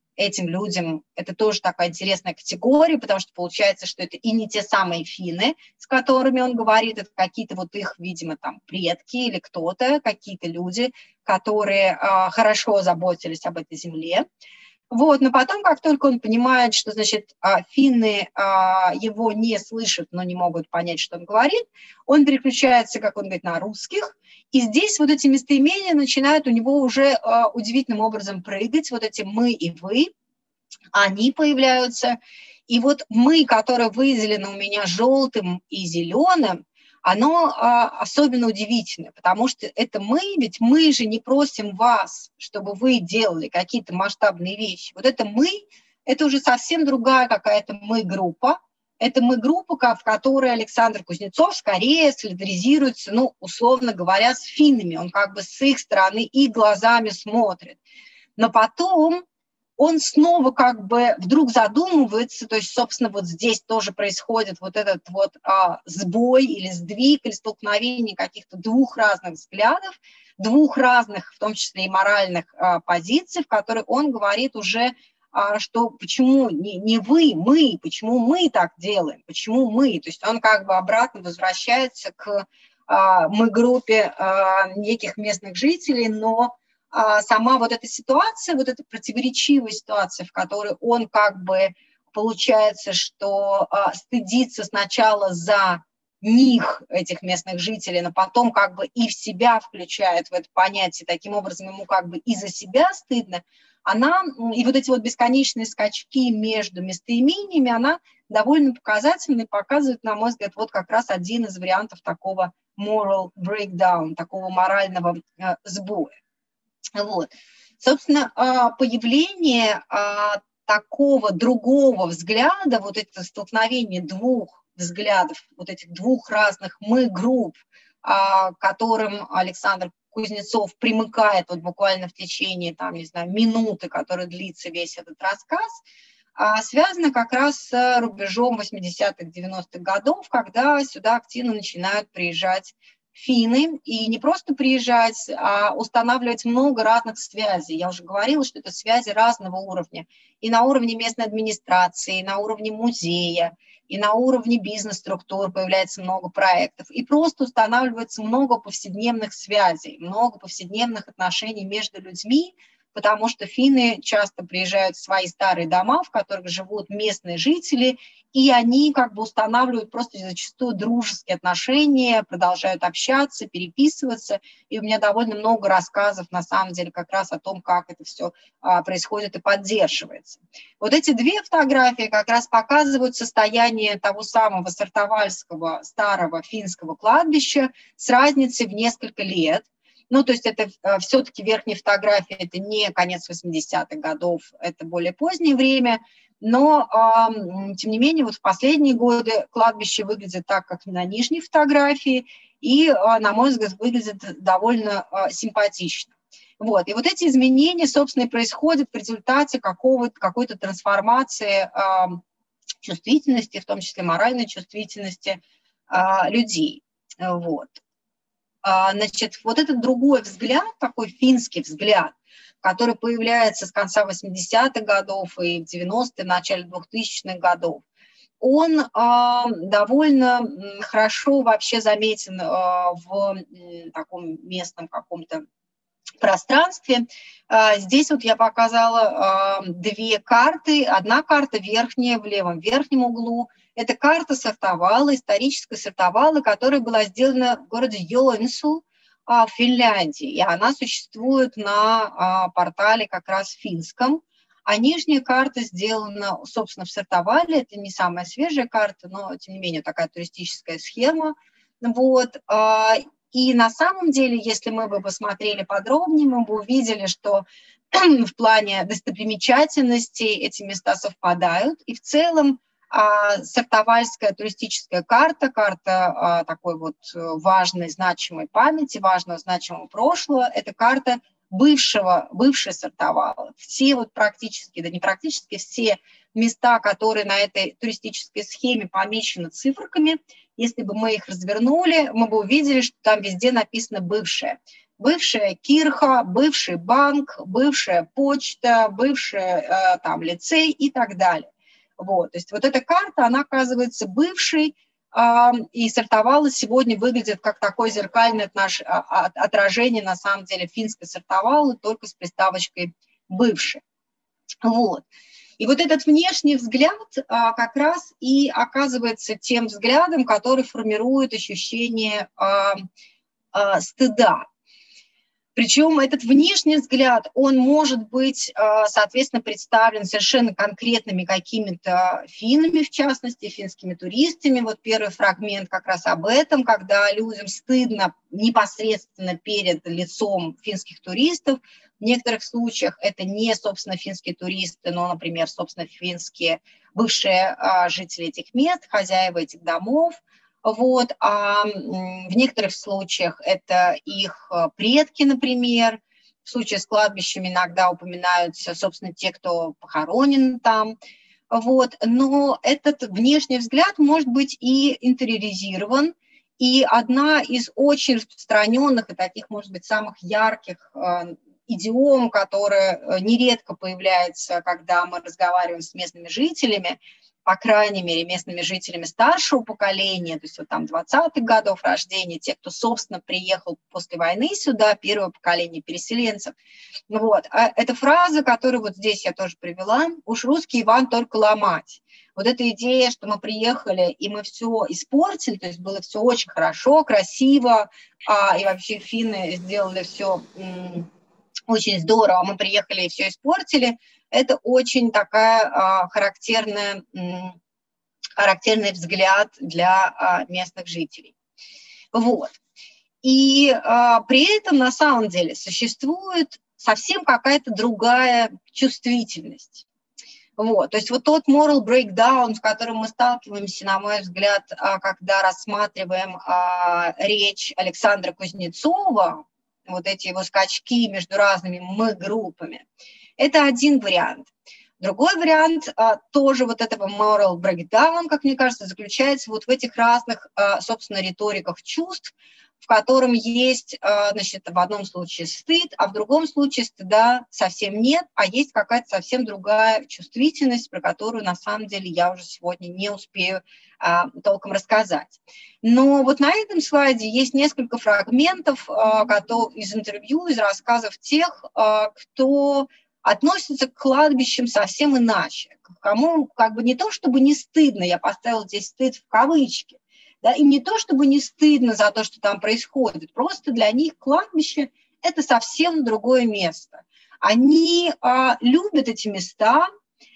людям. Это тоже такая интересная категория, потому что получается, что это и не те самые финны, с которыми он говорит, это какие-то вот их, видимо, там предки или кто-то, какие-то люди, которые хорошо заботились об этой земле. Вот, но потом, как только он понимает, что, значит, финны его не слышат, но не могут понять, что он говорит, он переключается, как он говорит, на русских, и здесь вот эти местоимения начинают у него уже удивительным образом прыгать, вот эти «мы» и «вы», они появляются, и вот «мы», которое выделено у меня желтым и зеленым, оно особенно удивительно, потому что это мы, ведь мы же не просим вас, чтобы вы делали какие-то масштабные вещи. Вот это мы, это уже совсем другая какая-то мы-группа. Это мы-группа, в которой Александр Кузнецов скорее солидаризируется, ну, условно говоря, с финнами. Он как бы с их стороны и глазами смотрит. Но потом он снова как бы вдруг задумывается, то есть, собственно, вот здесь тоже происходит вот этот вот сбой или сдвиг, или столкновение каких-то двух разных взглядов, двух разных, в том числе и моральных позиций, в которых он говорит уже, что почему не вы, мы, почему мы так делаем, почему мы, то есть он как бы обратно возвращается к мы-группе неких местных жителей, но сама вот эта ситуация, вот эта противоречивая ситуация, в которой он как бы получается, что стыдится сначала за них, этих местных жителей, но потом как бы и в себя включает в это понятие, таким образом ему как бы и за себя стыдно, она, и вот эти вот бесконечные скачки между местоимениями, она довольно показательна и показывает, на мой взгляд, вот как раз один из вариантов такого moral breakdown, такого морального сбоя. Вот. Собственно, появление такого другого взгляда, вот это столкновение двух взглядов, вот этих двух разных мы-групп, к которым Александр Кузнецов примыкает вот буквально в течение, там, не знаю, минуты, которая длится весь этот рассказ, связано как раз с рубежом 80-х, 90-х годов, когда сюда активно начинают приезжать финны, и не просто приезжать, а устанавливать много разных связей. Я уже говорила, что это связи разного уровня. И на уровне местной администрации, и на уровне музея, и на уровне бизнес-структур появляется много проектов. И просто устанавливается много повседневных связей, много повседневных отношений между людьми, потому что финны часто приезжают в свои старые дома, в которых живут местные жители, и они как бы устанавливают просто зачастую дружеские отношения, продолжают общаться, переписываться. И у меня довольно много рассказов, на самом деле, как раз о том, как это все происходит и поддерживается. Вот эти две фотографии как раз показывают состояние того самого сартовальского старого финского кладбища с разницей в несколько лет. Ну, то есть это все-таки верхняя фотография, это не конец 80-х годов, это более позднее время, но, тем не менее, вот в последние годы кладбище выглядит так, как на нижней фотографии, и, на мой взгляд, выглядит довольно симпатично. Вот. И вот эти изменения, собственно, и происходят в результате какой-то трансформации чувствительности, в том числе моральной чувствительности людей. Вот. Значит, вот этот другой взгляд, такой финский взгляд, который появляется с конца 80-х годов и в 90-е, начале 2000-х годов, он довольно хорошо вообще заметен в таком местном каком-то пространстве. Здесь вот я показала две карты. Одна карта верхняя в левом верхнем углу. Это карта сортовала, историческая сортовала, которая была сделана в городе Йоэнсу в Финляндии. И она существует на портале как раз финском. А нижняя карта сделана, собственно, в сортовале. Это не самая свежая карта, но, тем не менее, такая туристическая схема. Вот. И на самом деле, если мы бы посмотрели подробнее, мы бы увидели, что в плане достопримечательностей эти места совпадают. И в целом сартовальская туристическая карта такой вот важной, значимой памяти, важного, значимого прошлого, это карта бывшей Сартовала. Все вот практически, да не практически, все места, которые на этой туристической схеме помечены циферками, если бы мы их развернули, мы бы увидели, что там везде написано «бывшее». Бывшая кирха, бывший банк, бывшая почта, бывший там лицей и так далее. Вот, то есть вот эта карта, она оказывается бывшей, и Сартовала сегодня выглядит как такое зеркальное отражение, на самом деле, финской Сартовалы, только с приставочкой «бывший». Вот. И вот этот внешний взгляд как раз и оказывается тем взглядом, который формирует ощущение стыда. Причем этот внешний взгляд, он может быть, соответственно, представлен совершенно конкретными какими-то финнами, в частности, финскими туристами. Вот первый фрагмент как раз об этом, когда людям стыдно непосредственно перед лицом финских туристов. В некоторых случаях это не, собственно, финские туристы, но, например, собственно, финские бывшие жители этих мест, хозяева этих домов. Вот, а в некоторых случаях это их предки, например. В случае с кладбищами иногда упоминаются, собственно, те, кто похоронен там. Вот, но этот внешний взгляд может быть и интериоризирован, и одна из очень распространенных и таких, может быть, самых ярких идиом, которая нередко появляется, когда мы разговариваем с местными жителями, по крайней мере, местными жителями старшего поколения, то есть вот там 20-х годов рождения, те, кто, собственно, приехал после войны сюда, первое поколение переселенцев. Вот. А эта фраза, которую вот здесь я тоже привела, «Уж русский Иван только ломать». Вот эта идея, что мы приехали, и мы все испортили, то есть было все очень хорошо, красиво, и вообще финны сделали все очень здорово, мы приехали и все испортили, это очень такая характерный взгляд для местных жителей. Вот. И при этом на самом деле существует совсем какая-то другая чувствительность. Вот. То есть вот тот moral breakdown, с которым мы сталкиваемся, на мой взгляд, когда рассматриваем речь Александра Кузнецова, вот эти его скачки между разными мы-группами, это один вариант. Другой вариант тоже вот этого moral breakdown, как мне кажется, заключается вот в этих разных, собственно, риториках чувств, в котором есть, значит, в одном случае стыд, а в другом случае стыда совсем нет, а есть какая-то совсем другая чувствительность, про которую на самом деле я уже сегодня не успею толком рассказать. Но вот на этом слайде есть несколько фрагментов из интервью, из рассказов тех, кто относится к кладбищам совсем иначе, кому как бы не то, чтобы не стыдно, я поставила здесь стыд в кавычки, да, и не то, чтобы не стыдно за то, что там происходит, просто для них кладбище – это совсем другое место. Они любят эти места,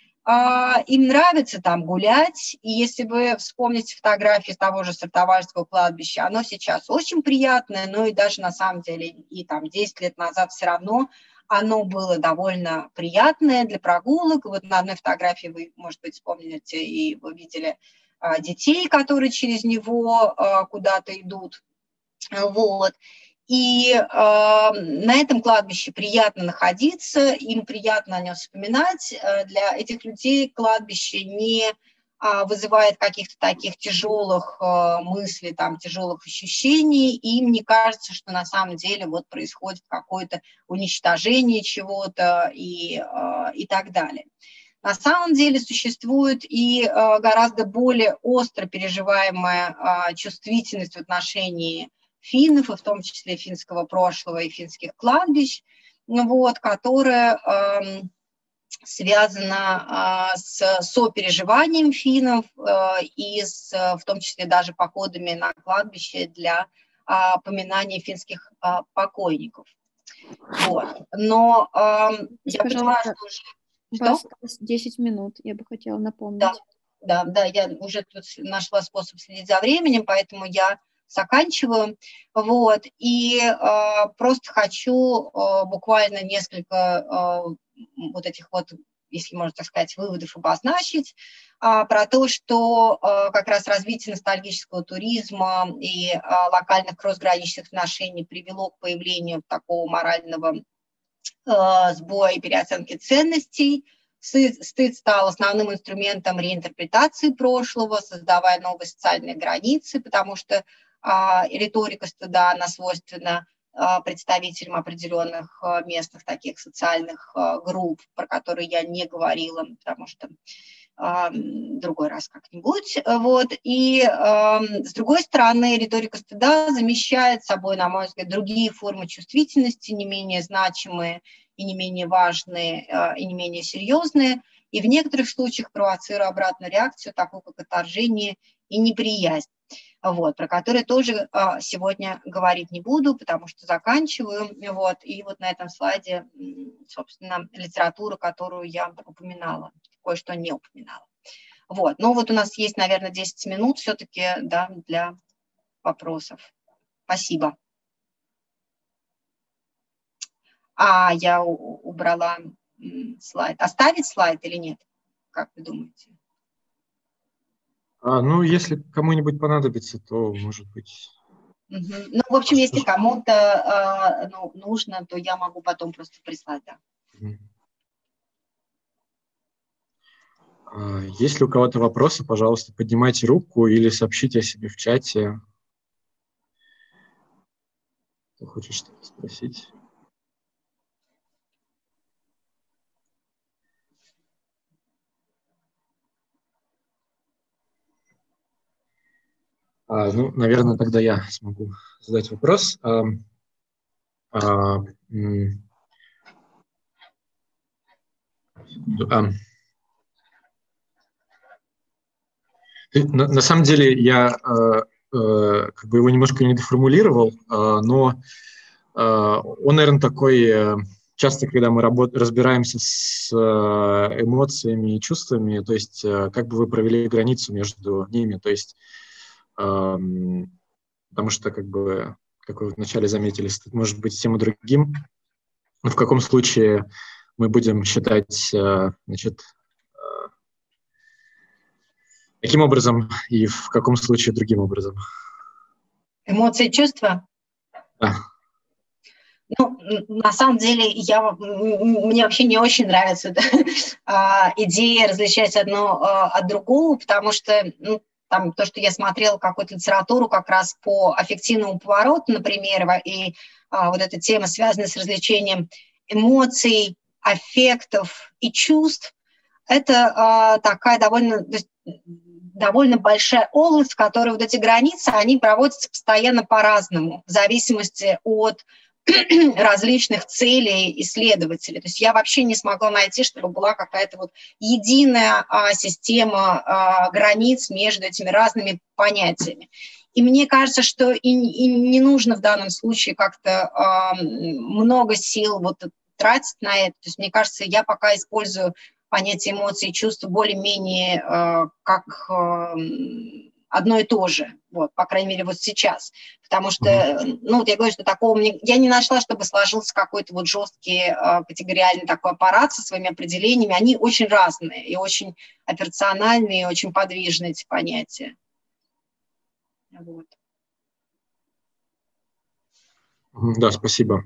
им нравится там гулять, и если вы вспомните фотографии того же Сартовальского кладбища, оно сейчас очень приятное, но и даже на самом деле и там 10 лет назад все равно оно было довольно приятное для прогулок. Вот на одной фотографии вы, может быть, вспомните, и вы видели детей, которые через него куда-то идут. Вот. И на этом кладбище приятно находиться, им приятно о нем вспоминать. Для этих людей кладбище не вызывает каких-то таких тяжелых мыслей, там, тяжелых ощущений, и им не кажется, что на самом деле вот происходит какое-то уничтожение чего-то и так далее. На самом деле существует и гораздо более остро переживаемая чувствительность в отношении финнов, и в том числе финского прошлого и финских кладбищ, вот, которая связана с сопереживанием финнов и в том числе даже походами на кладбище для поминания финских покойников. Вот. Но я понимаю, что уже... У вас осталось 10 минут, я бы хотела напомнить. Да, я уже тут нашла способ следить за временем, поэтому я заканчиваю. Вот. И просто хочу буквально несколько вот этих вот, если можно так сказать, выводов обозначить, про то, что как раз развитие ностальгического туризма и локальных кроссграничных отношений привело к появлению такого морального сбоя и переоценки ценностей. Стыд стал основным инструментом реинтерпретации прошлого, создавая новые социальные границы, потому что риторика стыда, она свойственна представителям определенных местных таких социальных групп, про которые я не говорила, потому что другой раз как-нибудь. Вот. И с другой стороны, риторика стыда замещает собой, на мой взгляд, другие формы чувствительности, не менее значимые, и не менее важные, и не менее серьезные, и в некоторых случаях провоцируя обратную реакцию, такую как отторжение и неприязнь. Вот, про которые тоже сегодня говорить не буду, потому что заканчиваю. Вот, и вот на этом слайде, собственно, литература, которую я упоминала, кое-что не упоминала. Вот, ну вот у нас есть, наверное, 10 минут все-таки, да, для вопросов. Спасибо. Я убрала слайд. Оставить слайд или нет? Как вы думаете? Ну, если кому-нибудь понадобится, то, может быть... Ну, в общем, если кому-то нужно, то я могу потом просто прислать, да. Если у кого-то вопросы, пожалуйста, поднимайте руку или сообщите о себе в чате. Кто хочет что-то спросить? Ну, наверное, тогда я смогу задать вопрос. На самом деле я как бы его немножко не доформулировал, но он, наверное, такой... Часто, когда мы разбираемся с эмоциями и чувствами, то есть как бы вы провели границу между ними, то есть потому что, как бы, как вы вначале заметили, стыд может быть тем и другим. Но в каком случае мы будем считать, значит, таким образом и в каком случае другим образом? Эмоции, чувства? Да. Ну, на самом деле, мне вообще не очень нравится идея различать одно от другого, потому что там, то, что я смотрела какую-то литературу как раз по аффективному повороту, например, и вот эта тема, связанная с различением эмоций, аффектов и чувств, это такая довольно большая область, в которой вот эти границы, они проводятся постоянно по-разному, в зависимости от различных целей исследователей. То есть я вообще не смогла найти, чтобы была какая-то вот единая система границ между этими разными понятиями. И мне кажется, что и не нужно в данном случае как-то много сил вот тратить на это. То есть мне кажется, я пока использую понятие эмоций и чувств более-менее как одно и то же, вот, по крайней мере, вот сейчас. Потому что, ну, вот я говорю, что такого я не нашла, чтобы сложился какой-то вот жесткий категориальный такой аппарат со своими определениями. Они очень разные и очень операциональные, и очень подвижные эти понятия. Вот. Да, спасибо.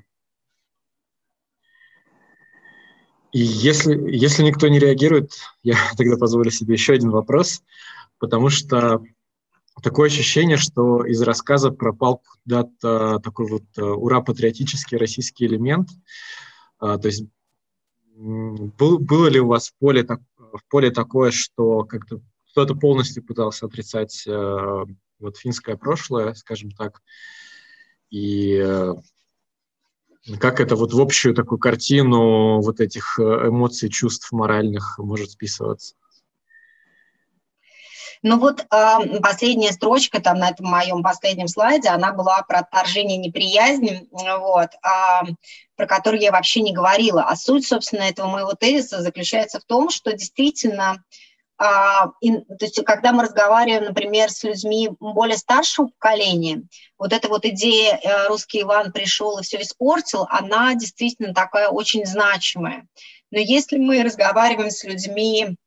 И если никто не реагирует, я тогда позволю себе еще один вопрос, потому что такое ощущение, что из рассказа пропал куда-то такой вот ура-патриотический российский элемент. То есть было ли у вас в поле такое, что как-то кто-то полностью пытался отрицать вот финское прошлое, скажем так, и как это вот в общую такую картину вот этих эмоций, чувств моральных может вписываться? Ну вот последняя строчка там на этом моем последнем слайде, она была про отторжение, неприязнь, вот, про которую я вообще не говорила. А суть, собственно, этого моего тезиса заключается в том, что действительно, то есть когда мы разговариваем, например, с людьми более старшего поколения, вот эта вот идея «русский Иван пришел и все испортил», она действительно такая очень значимая. Но если мы разговариваем с людьми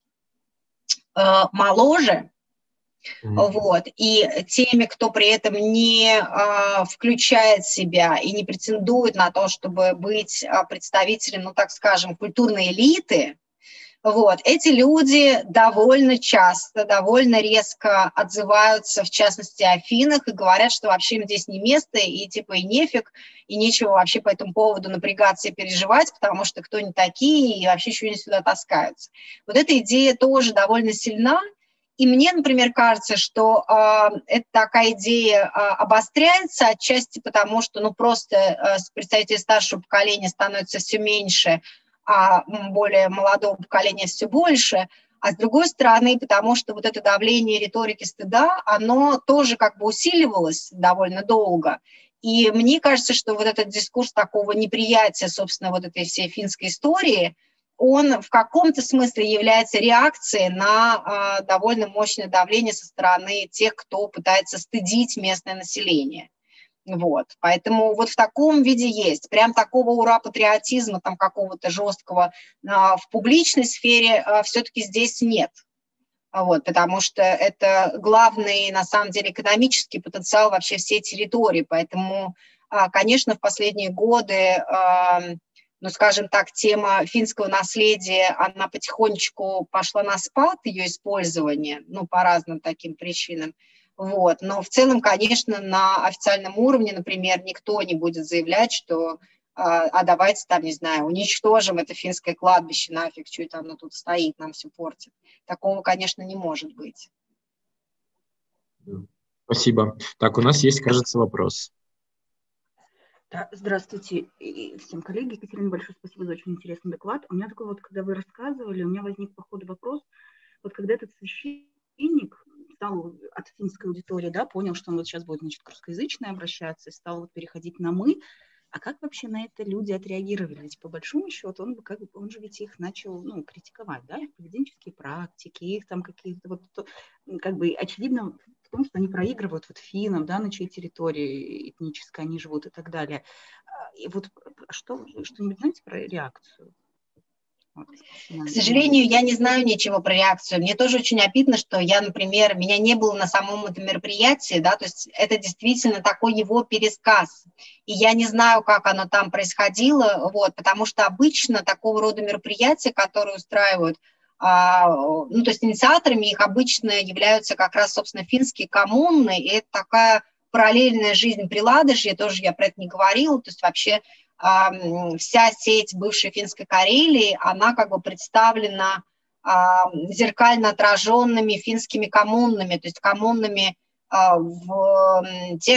моложе, вот, и теми, кто при этом не включает себя и не претендует на то, чтобы быть представителем, ну, так скажем, культурной элиты, вот, эти люди довольно часто, довольно резко отзываются, в частности, о финнах, и говорят, что вообще им здесь не место, и типа и нефиг, и нечего вообще по этому поводу напрягаться и переживать, потому что кто они такие, и вообще чего они сюда таскаются. Вот эта идея тоже довольно сильна, И мне, например, кажется, что эта такая идея обостряется отчасти потому, что ну, просто представителей старшего поколения становится все меньше, а более молодого поколения все больше. А с другой стороны, потому что вот это давление риторики стыда, оно тоже как бы усиливалось довольно долго. И мне кажется, что вот этот дискурс такого неприятия, собственно, вот этой всей финской истории, он в каком-то смысле является реакцией на довольно мощное давление со стороны тех, кто пытается стыдить местное население. Вот. Поэтому вот в таком виде есть. Прям такого ура-патриотизма, там какого-то жесткого в публичной сфере все-таки здесь нет. Вот, потому что это главный, на самом деле, экономический потенциал вообще всей территории. Поэтому, конечно, в последние годы, ну, скажем так, тема финского наследия, она потихонечку пошла на спад, ее использование, ну, по разным таким причинам. Вот. Но в целом, конечно, на официальном уровне, например, никто не будет заявлять, что давайте там, не знаю, уничтожим это финское кладбище, нафиг, что это оно тут стоит, нам все портит. Такого, конечно, не может быть. Спасибо. Так, у нас есть, кажется, вопрос. Да, здравствуйте всем, коллеги. Екатерина, большое спасибо за очень интересный доклад. У меня такой вот, когда вы рассказывали, у меня возник по ходу вопрос, вот когда этот священник стал от финской аудитории, да, понял, что он вот сейчас будет, значит, к русскоязычной обращаться, и стал вот переходить на «мы», а как вообще на это люди отреагировали? Ведь по большому счету он же ведь их начал, ну, критиковать, да, их поведенческие практики, их там какие-то вот, как бы очевидно в том, что они проигрывают вот финнам, да, на чьей территории этнической они живут и так далее. И вот что-нибудь знаете про реакцию? К сожалению, я не знаю ничего про реакцию. Мне тоже очень обидно, что я, например, меня не было на самом этом мероприятии, да, то есть это действительно такой его пересказ. И я не знаю, как оно там происходило, вот, потому что обычно такого рода мероприятия, которые устраивают, ну, то есть инициаторами их обычно являются как раз, собственно, финские коммуны, и это такая параллельная жизнь при Ладожье, тоже я про это не говорила, то есть вообще вся сеть бывшей Финской Карелии, она как бы представлена зеркально отраженными финскими коммунами, то есть коммунами тех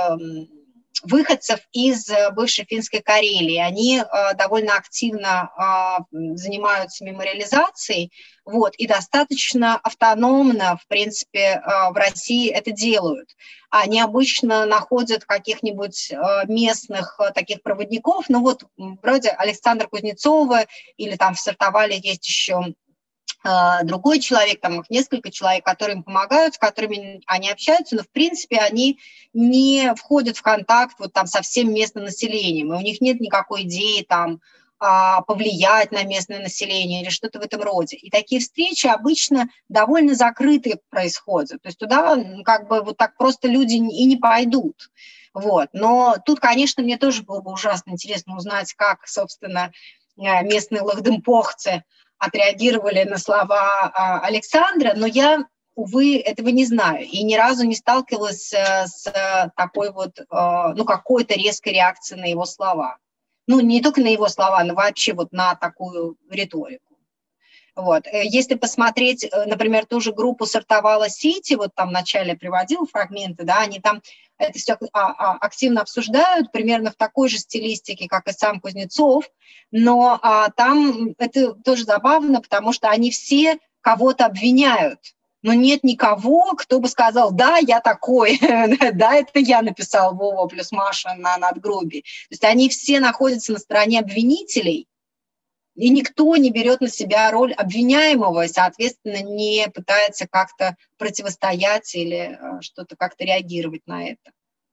выходцев из бывшей Финской Карелии. Они довольно активно занимаются мемориализацией, вот, и достаточно автономно, в принципе, в России это делают. Они обычно находят каких-нибудь местных таких проводников, ну вот вроде Александра Кузнецова, или там в Сартовале есть еще другой человек, там их несколько человек, которые им помогают, с которыми они общаются, но в принципе они не входят в контакт вот там со всем местным населением, и у них нет никакой идеи там повлиять на местное население или что-то в этом роде. И такие встречи обычно довольно закрытые происходят, то есть туда как бы вот так просто люди и не пойдут. Вот. Но тут, конечно, мне тоже было бы ужасно интересно узнать, как, собственно, местные лахдымпохцы отреагировали на слова Александра, но я, увы, этого не знаю и ни разу не сталкивалась с такой вот, ну, какой-то резкой реакцией на его слова. Ну, не только на его слова, но вообще вот на такую риторику. Вот. Если посмотреть, например, ту же группу «Сартовала Сити», вот там вначале приводил фрагменты, да, они там это все активно обсуждают, примерно в такой же стилистике, как и сам Кузнецов, но там это тоже забавно, потому что они все кого-то обвиняют, но нет никого, кто бы сказал, да, я такой, да, это я написал Вова плюс Маша на надгробии. То есть они все находятся на стороне обвинителей, и никто не берет на себя роль обвиняемого, и, соответственно, не пытается как-то противостоять или что-то как-то реагировать на это.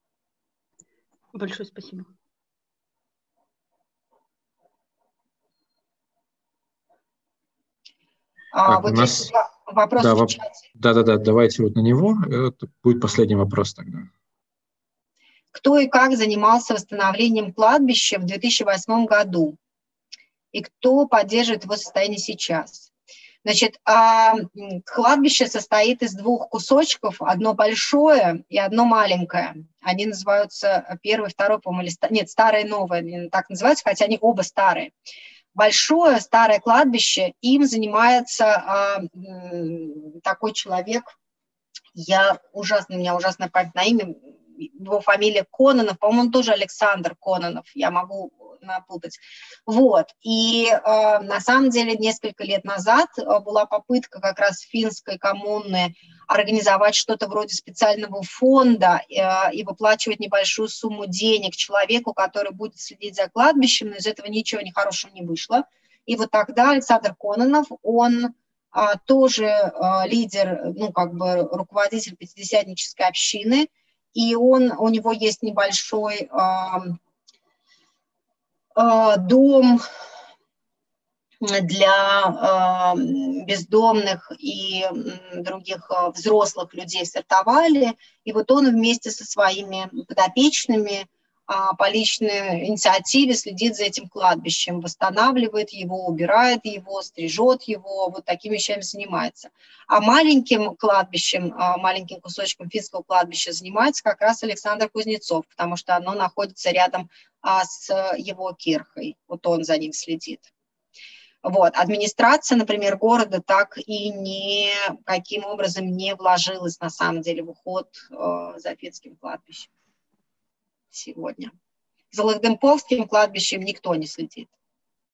Большое спасибо. Так, вот у нас... вопрос в чате. Да, давайте вот на него. Это будет последний вопрос тогда. Кто и как занимался восстановлением кладбища в 2008 году? И кто поддерживает его состояние сейчас? Значит, кладбище состоит из двух кусочков, одно большое и одно маленькое. Они называются первый, второй, по-моему, нет, старое и новое, так называются, хотя они оба старые. большое старое кладбище, им занимается такой человек, у меня ужасная память на имя, его фамилия Кононов, по-моему, он тоже Александр Кононов, я могу напутать. Вот, и на самом деле несколько лет назад была попытка как раз финской коммуны организовать что-то вроде специального фонда и выплачивать небольшую сумму денег человеку, который будет следить за кладбищем, но из этого ничего хорошего не вышло. И вот тогда Александр Кононов, он тоже лидер, руководитель пятидесятнической общины, и у него есть небольшой дом для бездомных и других взрослых людей сортовали, и вот он вместе со своими подопечными по личной инициативе следит за этим кладбищем, восстанавливает его, убирает его, стрижет его, вот такими вещами занимается. А маленьким кладбищем, маленьким кусочком финского кладбища занимается как раз Александр Кузнецов, потому что оно находится рядом с его кирхой, вот он за ним следит. Вот. Администрация, например, города так и никаким образом не вложилась, на самом деле, в уход за финским кладбищем сегодня. За Лахдемповским кладбищем никто не следит.